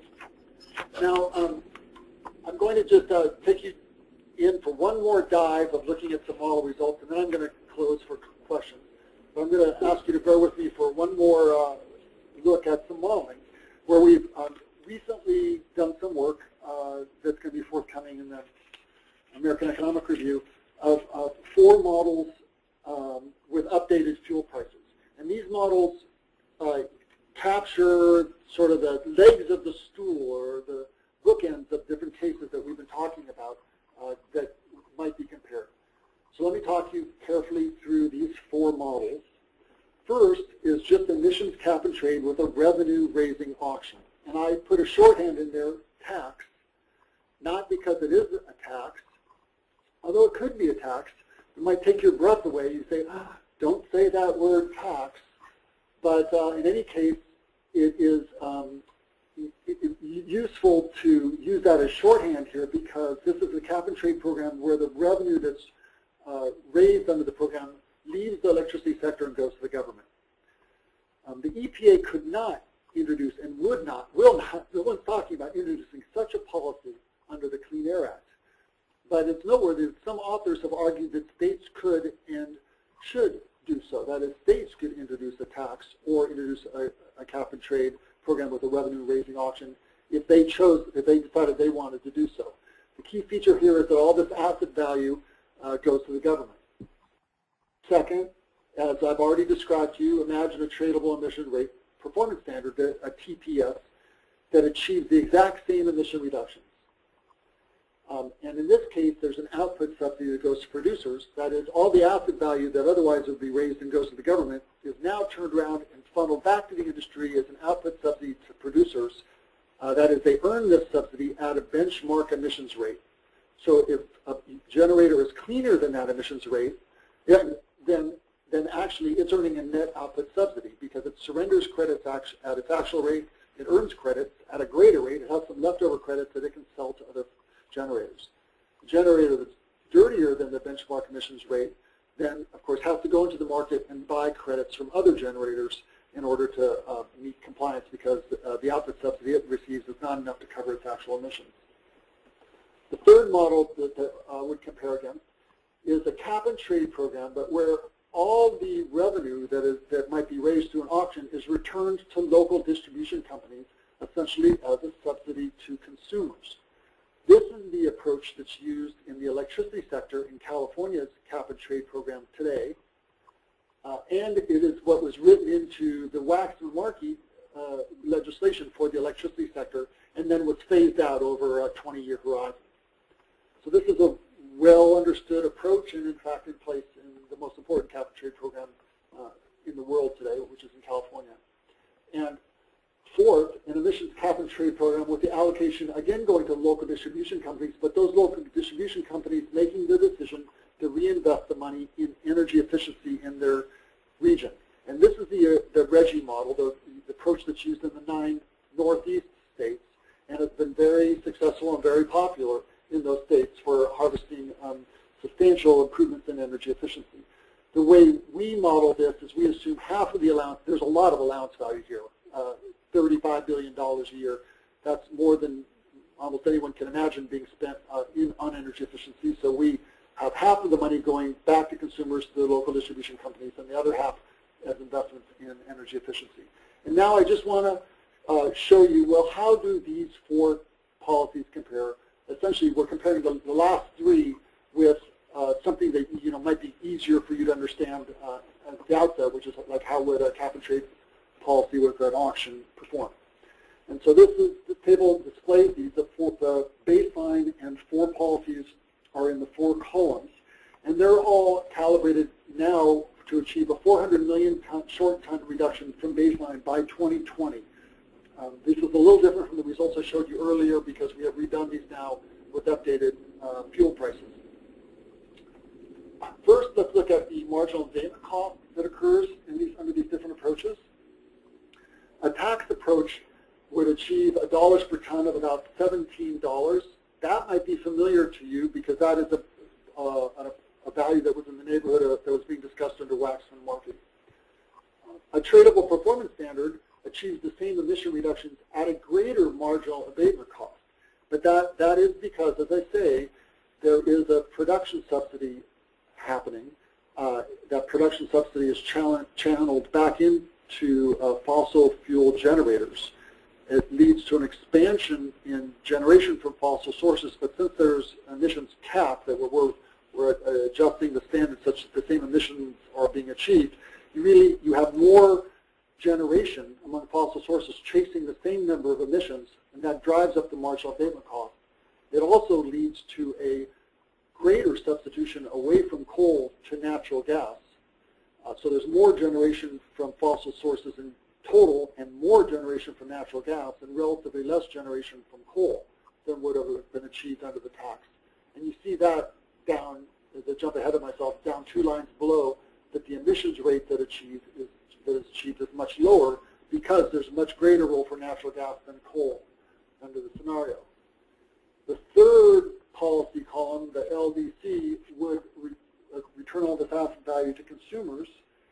Now, um, I'm going to just uh, take you in for one more dive of looking at some model results, and then I'm going to close for questions. But I'm going to ask you to bear with me for one more uh, look at some modeling, where we've um, recently done some work uh, that's going to be forthcoming in the American Economic Review of uh, four models um, with updated fuel prices. And these models uh, capture sort of the legs of the stool or the bookends of different cases that we've been talking about uh, that might be compared. So let me talk you carefully through these four models. First is just emissions cap and trade with a revenue-raising auction. And I put a shorthand in there, tax, not because it is a tax, although it could be a tax. It might take your breath away. You say, ah, don't say that word tax. But uh, in any case, it is um, it, it, useful to use that as shorthand here because this is a cap and trade program where the revenue that's uh, raised under the program leaves the electricity sector and goes to the government. Um, the E P A could not introduce and would not, will not, no one's talking about introducing such a policy under the Clean Air Act. But it's noteworthy that some authors have argued that states could and should do so. That is, states could introduce a tax or introduce a, a cap and trade program with a revenue-raising auction if they chose, if they decided they wanted to do so. The key feature here is that all this asset value uh, goes to the government. Second, as I've already described to you, imagine a tradable emission rate performance standard, a T P S, that achieves the exact same emission reductions. Um, and in this case, there's an output subsidy that goes to producers. That is, all the asset value that otherwise would be raised and goes to the government is now turned around and funneled back to the industry as an output subsidy to producers. Uh, that is, they earn this subsidy at a benchmark emissions rate. So if a generator is cleaner than that emissions rate, then, then actually it's earning a net output subsidy because it surrenders credits at its actual rate, it earns credits at a greater rate, it has some leftover credits that it can sell to other generators. A generator that's dirtier than the benchmark emissions rate then, of course, has to go into the market and buy credits from other generators in order to uh, meet compliance because uh, the output subsidy it receives is not enough to cover its actual emissions. The third model that, that uh, would compare against is a cap and trade program, but where all the revenue that is that might be raised through an auction is returned to local distribution companies, essentially as a subsidy to consumers. This is the approach that's used in the electricity sector in California's cap and trade program today. Uh, and it is what was written into the Waxman-Markey uh, legislation for the electricity sector, and then was phased out over a twenty-year horizon. So this is a well-understood approach, and in fact in place in the most important cap and trade program uh, in the world today, which is in California. And fourth, an emissions cap and trade program with the allocation, again, going to local distribution companies, but those local distribution companies making the decision to reinvest the money in energy efficiency in their region. And this is the, uh, the RGGI model, the, the approach that's used in the nine Northeast states, and has been very successful and very popular in those states for harvesting um, substantial improvements in energy efficiency. The way we model this is we assume half of the allowance, there's a lot of allowance value here, uh, thirty-five billion dollars a year. That's more than almost anyone can imagine being spent uh, in, on energy efficiency. So we have half of the money going back to consumers, to the local distribution companies, and the other half as investments in energy efficiency. And now I just want to uh, show you, well, how do these four policies compare? Essentially, we're comparing the, the last three with uh, something that you know might be easier for you to understand uh, at the outset, which is like how would a cap and trade policy with an auction perform. And so this is the table displays these. The, four, the baseline and four policies are in the four columns, and they're all calibrated now to achieve a four hundred million ton, short ton reduction from baseline by twenty twenty. Um, this is a little different from the results I showed you earlier because we have redone these now with updated uh, fuel prices. First, let's look at the marginal abatement cost that occurs in these, under these different approaches. A tax approach would achieve a dollars per ton of about seventeen dollars. That might be familiar to you because that is a, uh, a, a value that was in the neighborhood of, that was being discussed under Waxman-Markey. A tradable performance standard achieves the same emission reductions at a greater marginal abatement cost. But that, that is because, as I say, there is a production subsidy happening. Uh, that production subsidy is channeled back into uh, fossil fuel generators. It leads to an expansion in generation from fossil sources, but since there's emissions cap that we're, we're adjusting the standards such that the same emissions are being achieved, you really, you have more generation among fossil sources chasing the same number of emissions, and that drives up the marginal abatement cost. It also leads to a greater substitution away from coal to natural gas. Uh, so there's more generation from fossil sources in total and more generation from natural gas and relatively less generation from coal than would have been achieved under the tax. And you see that down, as I jump ahead of myself, down two lines below, that the emissions rate that, achieved is, that is achieved is much lower because there's a much greater role for natural gas than coal under the scenario. The third policy column, the L D C, would re, uh, return on this asset value to consumers,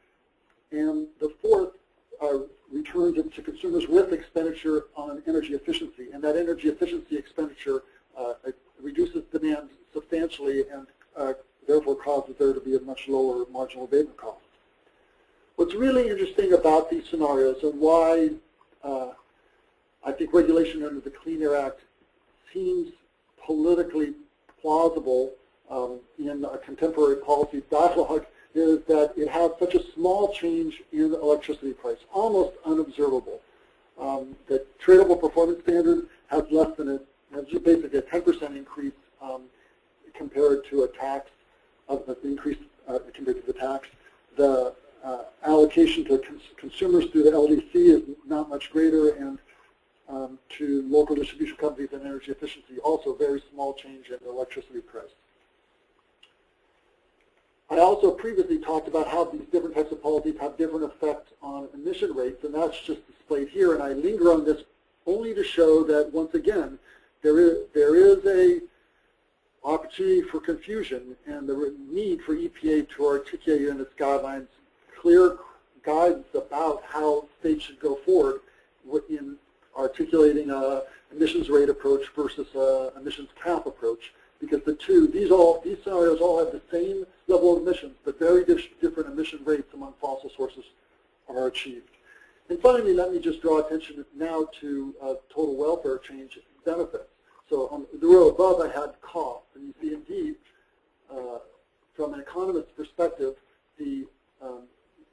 and the fourth uh, returns it to consumers with expenditure on energy efficiency, and that energy efficiency expenditure uh, reduces demand substantially and uh, therefore causes there to be a much lower marginal abatement cost. What's really interesting about these scenarios and why uh, I think regulation under the Clean Air Act seems politically plausible um, in a contemporary policy dialogue is that it has such a small change in electricity price, almost unobservable. Um, the tradable performance standard has less than a, has basically a ten percent increase um, compared to a tax, of the increase uh, compared to the tax. The uh, allocation to cons consumers through the L D C is not much greater, and um, to local distribution companies and energy efficiency, also very small change in electricity price. I also previously talked about how these different types of policies have different effects on emission rates, and that's just displayed here. And I linger on this only to show that, once again, there is, there is a opportunity for confusion and the need for E P A to articulate in its guidelines clear guidance about how states should go forward in articulating a emissions rate approach versus a emissions cap approach, because the two, these all, these scenarios all have the same level of emissions, but very different emission rates among fossil sources are achieved. And finally, let me just draw attention now to uh, total welfare change benefits. So on the row above, I had cost, and you see indeed, uh, from an economist's perspective, the um,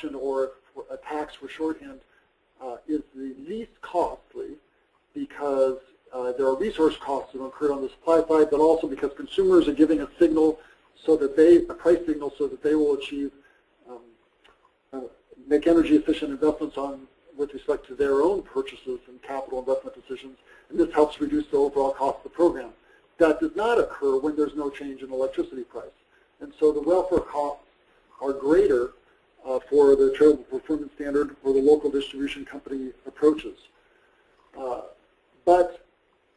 auction or a tax for shorthand uh, is the least costly because uh, there are resource costs that are incurred on the supply side, but also because consumers are giving a signal so that they, a price signal so that they will achieve, um, uh, make energy efficient investments on with respect to their own purchases and capital investment decisions, and this helps reduce the overall cost of the program. That does not occur when there's no change in electricity price. And so the welfare costs are greater uh, for the tradable performance standard or the local distribution company approaches. Uh, but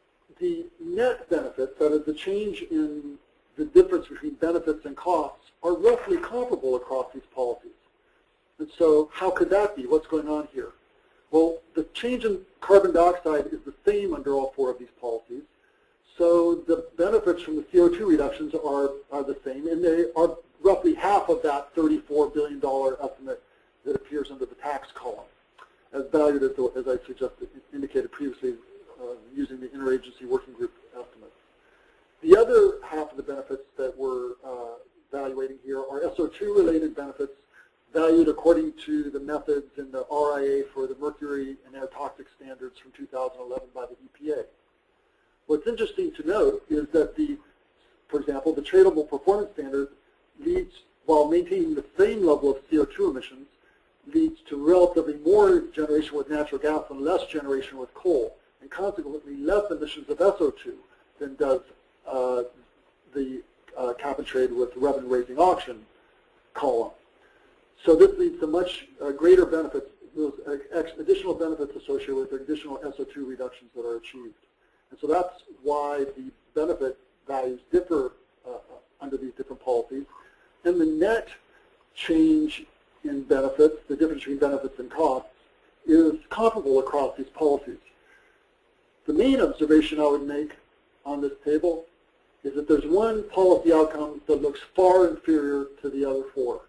the net benefits, that is the change in the difference between benefits and costs, are roughly comparable across these policies. And so how could that be? What's going on here? Well, the change in carbon dioxide is the same under all four of these policies. So the benefits from the C O two reductions are, are the same, and they are roughly half of that thirty-four billion dollar estimate that appears under the tax column, as valued as, the, as I suggested, indicated previously uh, using the interagency working group estimates. The other half of the benefits that we're uh, evaluating here are S O two related benefits valued according to the methods in the R I A for the mercury and air toxic standards from two thousand eleven by the E P A. What's interesting to note is that the, for example, the tradable performance standard leads, while maintaining the same level of C O two emissions, leads to relatively more generation with natural gas and less generation with coal, and consequently less emissions of S O two than does uh, the uh, cap and trade with the revenue raising auction column. So this leads to much uh, greater benefits, those ex additional benefits associated with additional S O two reductions that are achieved. And so that's why the benefit values differ uh, under these different policies. And the net change in benefits, the difference between benefits and costs, is comparable across these policies. The main observation I would make on this table is that there's one policy outcome that looks far inferior to the other four.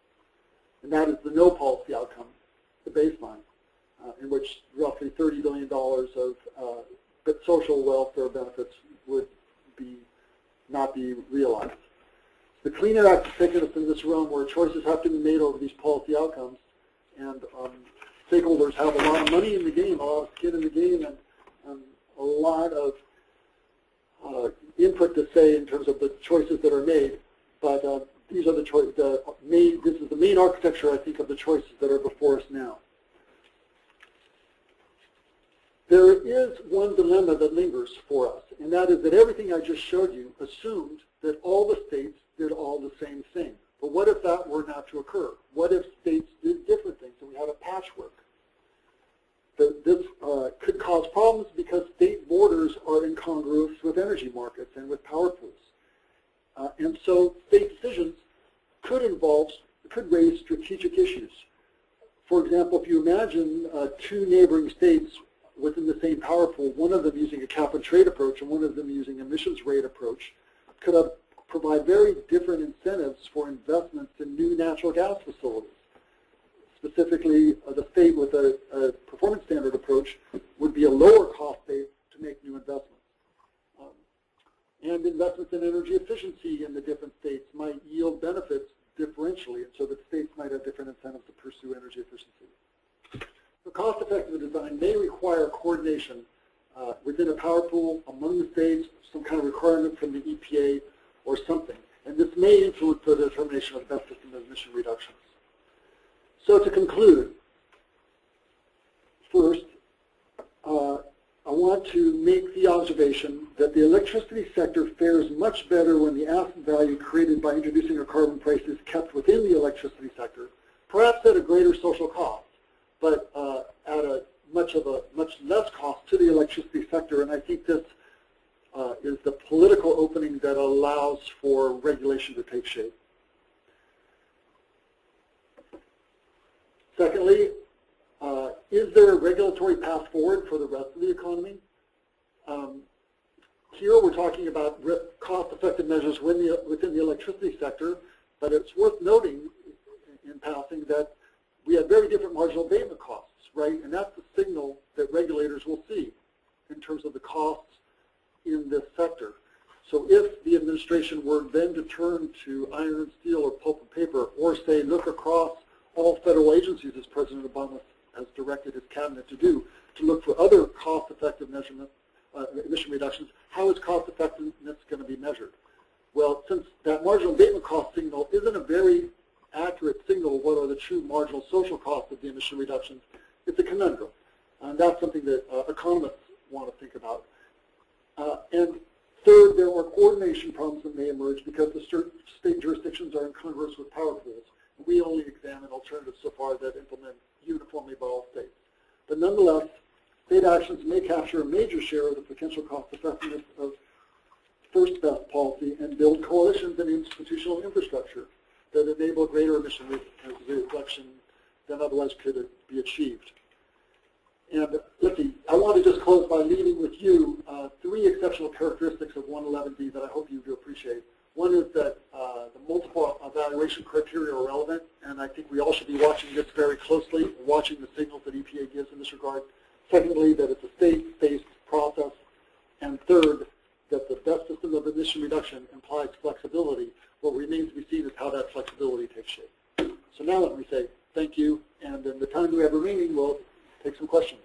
And that is the no policy outcome, the baseline, uh, in which roughly thirty billion dollars of uh, but social welfare benefits would be not be realized. The Clean Air Act has taken us in this realm where choices have to be made over these policy outcomes, and um, stakeholders have a lot of money in the game, a lot of skin in the game, and um, a lot of uh, input to say in terms of the choices that are made. But uh, these are the choices. The main, this is the main architecture, I think, of the choices that are before us now. There is one dilemma that lingers for us, and that is that everything I just showed you assumed that all the states did all the same thing. But what if that were not to occur? What if states did different things and we had a patchwork? This uh, could cause problems because state borders are incongruous with energy markets and with power pools. Uh, and so state decisions could involve, could raise strategic issues. For example, if you imagine uh, two neighboring states within the same power pool, one of them using a cap and trade approach and one of them using emissions rate approach, could have, provide very different incentives for investments in new natural gas facilities. Specifically, uh, the state with a, a performance standard approach would be a lower cost base to make new investments. Um, and investments in energy efficiency in the different states might yield benefits differentially, and so that states might have different incentives to pursue energy efficiency. The cost-effective design may require coordination uh, within a power pool, among the states, some kind of requirement from the E P A or something. And this may influence the determination of best system emission reductions. So to conclude, first, uh, I want to make the observation that the electricity sector fares much better when the asset value created by introducing a carbon price is kept within the electricity sector, perhaps at a greater social cost, but uh, at a much of a much less cost to the electricity sector. And I think this uh, is the political opening that allows for regulation to take shape. Secondly, uh, is there a regulatory path forward for the rest of the economy? Um, here we're talking about cost-effective measures within the, within the electricity sector, but it's worth noting in passing that we have very different marginal abatement costs, right? And that's the signal that regulators will see in terms of the costs in this sector. So if the administration were then to turn to iron and steel or pulp and paper, or say look across all federal agencies, as President Obama has directed his cabinet to do, to look for other cost-effective measurement, uh, emission reductions. How is cost-effectiveness going to be measured? Well, since that marginal abatement cost signal isn't a very accurate signal of what are the true marginal social costs of the emission reductions, it's a conundrum. And that's something that uh, economists want to think about. Uh, and third, there are coordination problems that may emerge because the state jurisdictions are incongruous with power pools. We only examine alternatives so far that implement uniformly by all states. But nonetheless, state actions may capture a major share of the potential cost effectiveness of first best policy and build coalitions and institutional infrastructure that enable greater emission reduction than otherwise could be achieved. And let's see, I want to just close by leaving with you uh, three exceptional characteristics of one eleven D that I hope you do appreciate. One is that uh, the multiple evaluation criteria are relevant, and I think we all should be watching this very closely, watching the signals that E P A gives in this regard. Secondly, that it's a state-based process. And third, that the best system of emission reduction implies flexibility. What remains to be seen is how that flexibility takes shape. So now let me say thank you, and in the time we have remaining, we'll take some questions.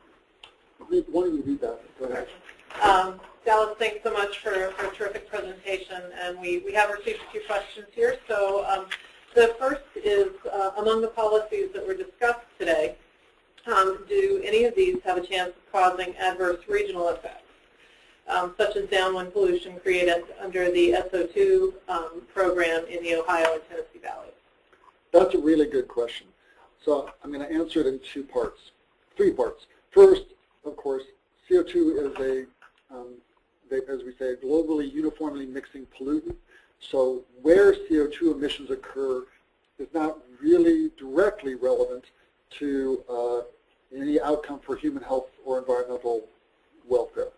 Why don't you read that? Go ahead. Um, Dallas, thanks so much for, for a terrific presentation, and we, we have received a few questions here. So um, the first is, uh, among the policies that were discussed today, um, do any of these have a chance of causing adverse regional effects, um, such as downwind pollution created under the S O two um, program in the Ohio and Tennessee Valley? That's a really good question. So I'm going to answer it in two parts, three parts. First, of course, C O two is a Um, they, as we say, globally uniformly mixing pollutant. So where C O two emissions occur is not really directly relevant to uh, any outcome for human health or environmental welfare.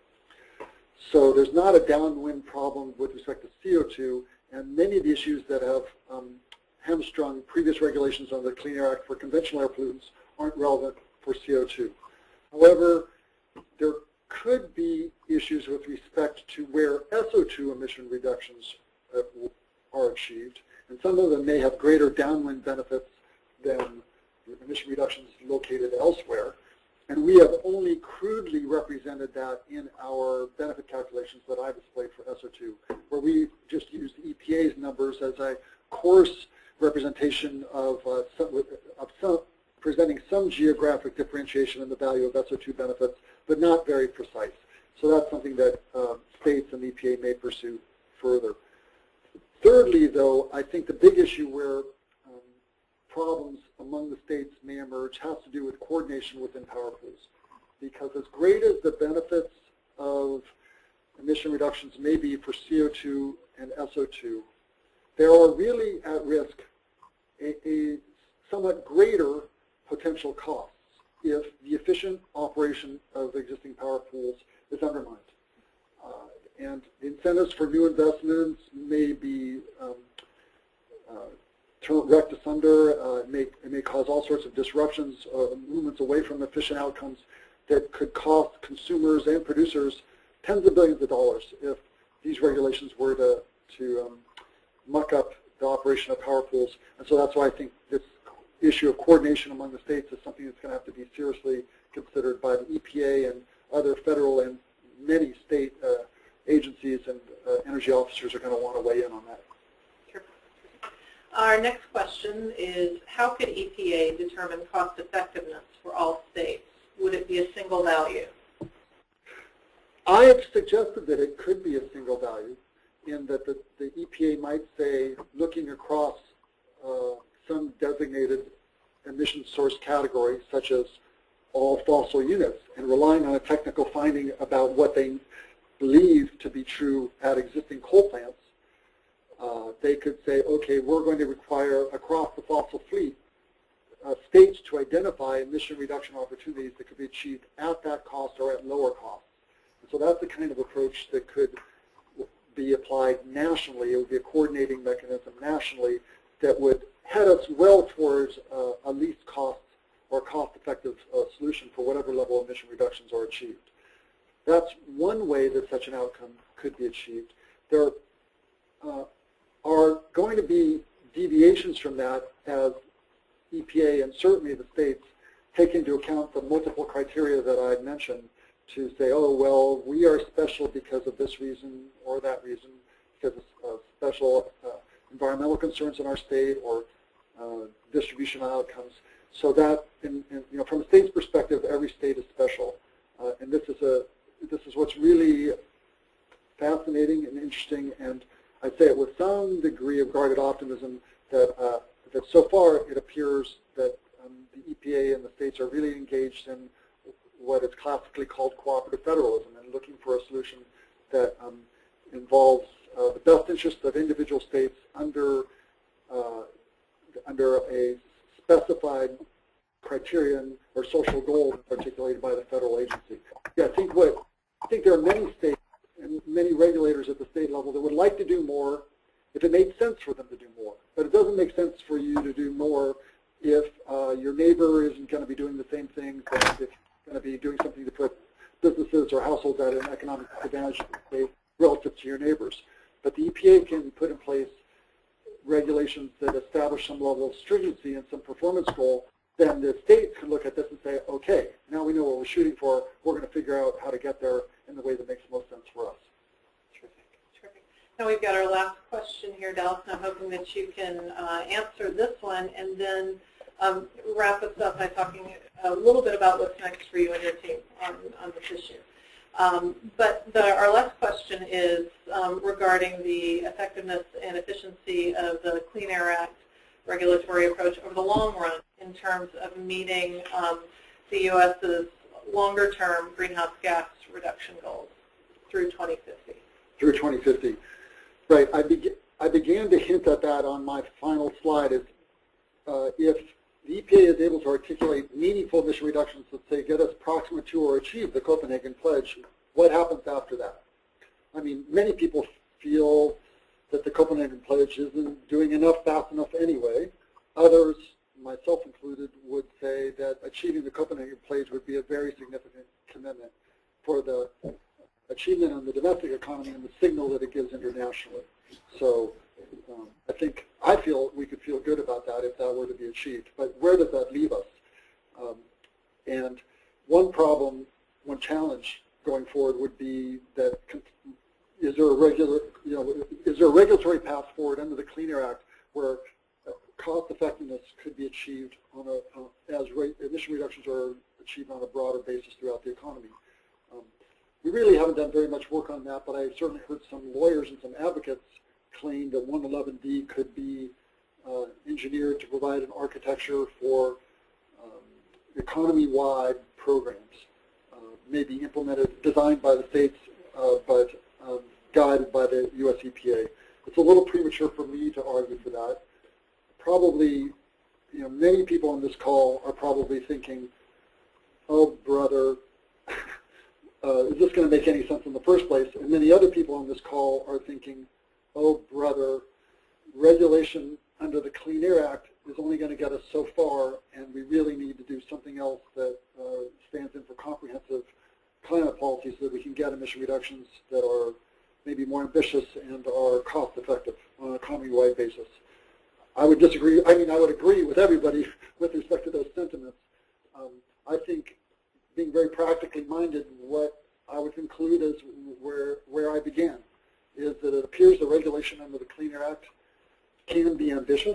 So there's not a downwind problem with respect to C O two, and many of the issues that have um, hamstrung previous regulations on the Clean Air Act for conventional air pollutants aren't relevant for C O two. However, there could be issues with respect to where S O two emission reductions uh, are achieved, and some of them may have greater downwind benefits than emission reductions located elsewhere. And we have only crudely represented that in our benefit calculations that I displayed for S O two, where we just used E P A's numbers as a coarse representation of, uh, some, of some, presenting some geographic differentiation in the value of S O two benefits, but not very precise. So that's something that uh, states and E P A may pursue further. Thirdly, though, I think the big issue where um, problems among the states may emerge has to do with coordination within power pools. Because as great as the benefits of emission reductions may be for C O two and S O two, there are really at risk a, a somewhat greater potential costs if the efficient operation of existing power pools is undermined. Uh, and incentives for new investments may be um, uh, wrecked asunder. Uh, it, may, it may cause all sorts of disruptions, uh, movements away from efficient outcomes that could cost consumers and producers tens of billions of dollars if these regulations were to, to um, muck up the operation of power pools. And so that's why I think this issue of coordination among the states is something that's going to have to be seriously considered by the E P A and other federal and many state uh, agencies, and uh, energy officers are going to want to weigh in on that. Sure. Our next question is, how could E P A determine cost effectiveness for all states? Would it be a single value? I have suggested that it could be a single value, in that the, the E P A might say, looking across uh, some designated emission source category, such as all fossil units, and relying on a technical finding about what they believe to be true at existing coal plants, uh, they could say, okay, we're going to require across the fossil fleet uh, states to identify emission reduction opportunities that could be achieved at that cost or at lower cost. And so that's the kind of approach that could be applied nationally. It would be a coordinating mechanism nationally that would head us well towards uh, a least cost or cost-effective uh, solution for whatever level of emission reductions are achieved. That's one way that such an outcome could be achieved. There uh, are going to be deviations from that as E P A and certainly the states take into account the multiple criteria that I mentioned to say, oh, well, we are special because of this reason or that reason, because of uh, special uh, environmental concerns in our state or uh, distribution outcomes. So that, in, in, you know, from a state's perspective, every state is special, uh, and this is a this is what's really fascinating and interesting. And I'd say it with some degree of guarded optimism that uh, that so far it appears that um, the E P A and the states are really engaged in what is classically called cooperative federalism and looking for a solution that um, involves uh, the best interests of individual states under uh, under a specified criterion or social goal articulated by the federal agency. Yeah, I think what I think there are many states and many regulators at the state level that would like to do more if it made sense for them to do more. But it doesn't make sense for you to do more if uh, your neighbor isn't going to be doing the same things, and if you're going to be doing something to put businesses or households at an economic advantage relative to your neighbors. But the E P A can put in place regulations that establish some level of stringency and some performance goal. Then the states can look at this and say, okay, now we know what we're shooting for. We're going to figure out how to get there in the way that makes the most sense for us. Terrific, terrific. Now we've got our last question here, Dallas, and I'm hoping that you can uh, answer this one and then um, wrap us up by talking a little bit about what's next for you and your team on, on this issue. Um, but the, our last question is um, regarding the effectiveness and efficiency of the Clean Air Act regulatory approach over the long run in terms of meeting um, the U S's longer-term greenhouse gas reduction goals through twenty fifty. Through twenty fifty. Right. I, be I began to hint at that on my final slide. Is uh, if the E P A is able to articulate meaningful emission reductions that say get us proximate to or achieve the Copenhagen Pledge, what happens after that? I mean, many people feel that the Copenhagen Pledge isn't doing enough fast enough anyway. Others, myself included, would say that achieving the Copenhagen Pledge would be a very significant commitment for the achievement on the domestic economy and the signal that it gives internationally. So um, I think, I feel we could feel good about that if that were to be achieved. But where does that leave us? Um, and one problem, one challenge going forward would be that is there a regular, you know, is there a regulatory path forward under the Clean Air Act where cost effectiveness could be achieved on a, uh, as rate, emission reductions are achieved on a broader basis throughout the economy? Um, we really haven't done very much work on that, but I certainly heard some lawyers and some advocates claim that one eleven D could be uh, engineered to provide an architecture for um, economy-wide programs, uh, maybe implemented, designed by the states, uh, but um, guided by the U S E P A. It's a little premature for me to argue for that. Probably, you know, many people on this call are probably thinking, oh, brother, uh, is this going to make any sense in the first place? And many other people on this call are thinking, oh, brother, regulation under the Clean Air Act is only going to get us so far, and we really need to do something else that uh, stands in for comprehensive climate policies so that we can get emission reductions that are maybe more ambitious and are cost effective on an economy-wide basis. I would disagree, I mean, I would agree with everybody with respect to those sentiments. Um, I think being very practically minded, what I would conclude is where, where I began, is that it appears the regulation under the Clean Air Act can be ambitious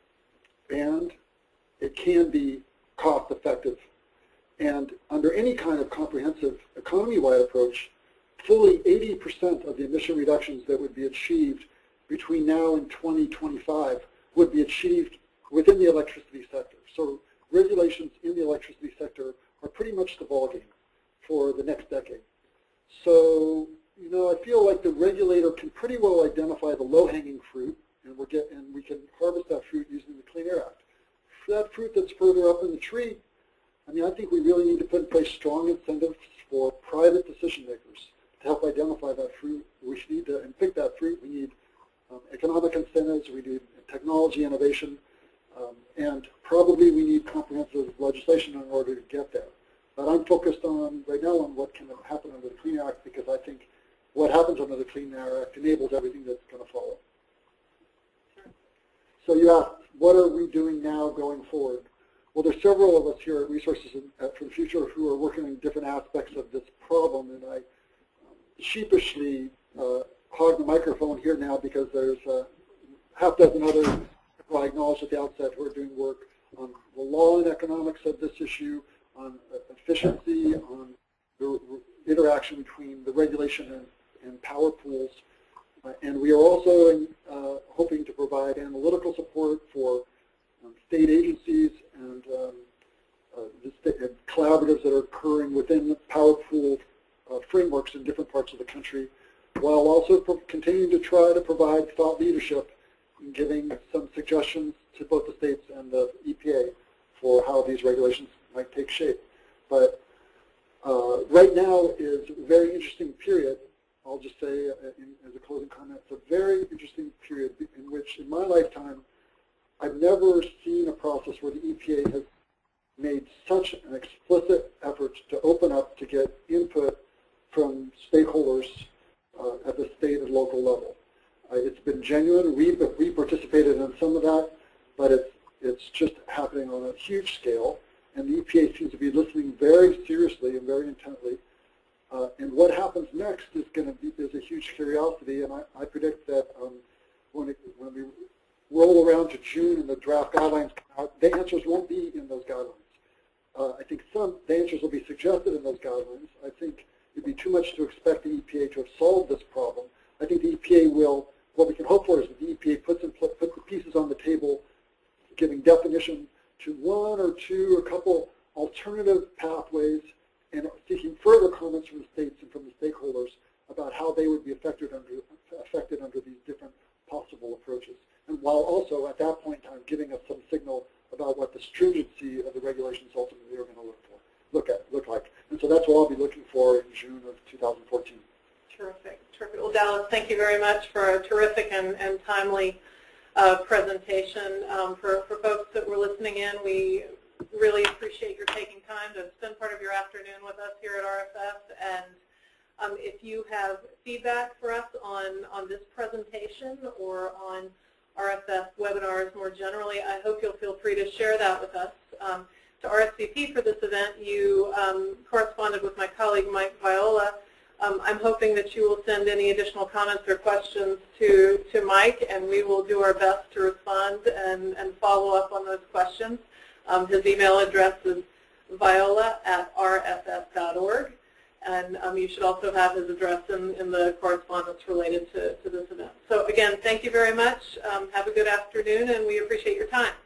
and it can be cost effective. And under any kind of comprehensive economy-wide approach, fully eighty percent of the emission reductions that would be achieved between now and twenty twenty-five would be achieved within the electricity sector. So regulations in the electricity sector are pretty much the ballgame for the next decade. So, you know, I feel like the regulator can pretty well identify the low-hanging fruit, and, we're get, and we can harvest that fruit using the Clean Air Act. For that fruit that's further up in the tree, I mean, I think we really need to put in place strong incentives for private decision makers to help identify that fruit. We need to and pick that fruit. We need um, economic incentives. We need technology innovation, um, and probably we need comprehensive legislation in order to get there. But I'm focused on right now on what can happen under the Clean Air Act, because I think what happens under the Clean Air Act enables everything that's going to follow. Sure. So you asked what are we doing now going forward? Well, there's several of us here at Resources for the Future who are working on different aspects of this problem, and I sheepishly uh, hog the microphone here now because there's a half dozen other people I acknowledged at the outset who are doing work on the law and economics of this issue, on efficiency, on the interaction between the regulation and, and power pools. Uh, and we are also in, uh, hoping to provide analytical support for um, state agencies and um, uh, the st and collaboratives that are occurring within the power pool uh, frameworks in different parts of the country, while also continuing to try to provide thought leadership and giving some suggestions to both the states and the E P A for how these regulations might take shape. But uh, right now is a very interesting period. I'll just say uh, in, as a closing comment, it's a very interesting period in which, in my lifetime, I've never seen a process where the E P A has made such an explicit effort to open up to get input from stakeholders uh, at the state and local level. Uh, it's been genuine. We, we participated in some of that, but it's, it's just happening on a huge scale, and the E P A seems to be listening very seriously and very intently. Uh, and what happens next is going to be is a huge curiosity, and I, I predict that um, when, it, when we roll around to June and the draft guidelines come out, the answers won't be in those guidelines. Uh, I think some the answers will be suggested in those guidelines. I think it'd be too much to expect the E P A to have solved this problem. I think the E P A will. What we can hope for is that the E P A puts in puts the pieces on the table, giving definition to one or two or a couple alternative pathways, and seeking further comments from the states and from the stakeholders about how they would be affected under, affected under these different possible approaches. And while also, at that point in time, giving us some signal about what the stringency of the regulations ultimately are going to look for, look at, look like. And so that's what I'll be looking for in June of two thousand fourteen. Terrific, terrific. Well, Dallas, thank you very much for a terrific and, and timely uh, presentation. Um, for, for folks that were listening in, we really appreciate your taking time to spend part of your afternoon with us here at R F S. And um, if you have feedback for us on, on this presentation or on R F S webinars more generally, I hope you'll feel free to share that with us. Um, to R S V P for this event, you um, corresponded with my colleague Mike Viola. Um, I'm hoping that you will send any additional comments or questions to, to Mike, and we will do our best to respond and, and follow up on those questions. Um, his email address is viola at r f s dot org, and um, you should also have his address in, in the correspondence related to, to this event. So again, thank you very much. Um, have a good afternoon, and we appreciate your time.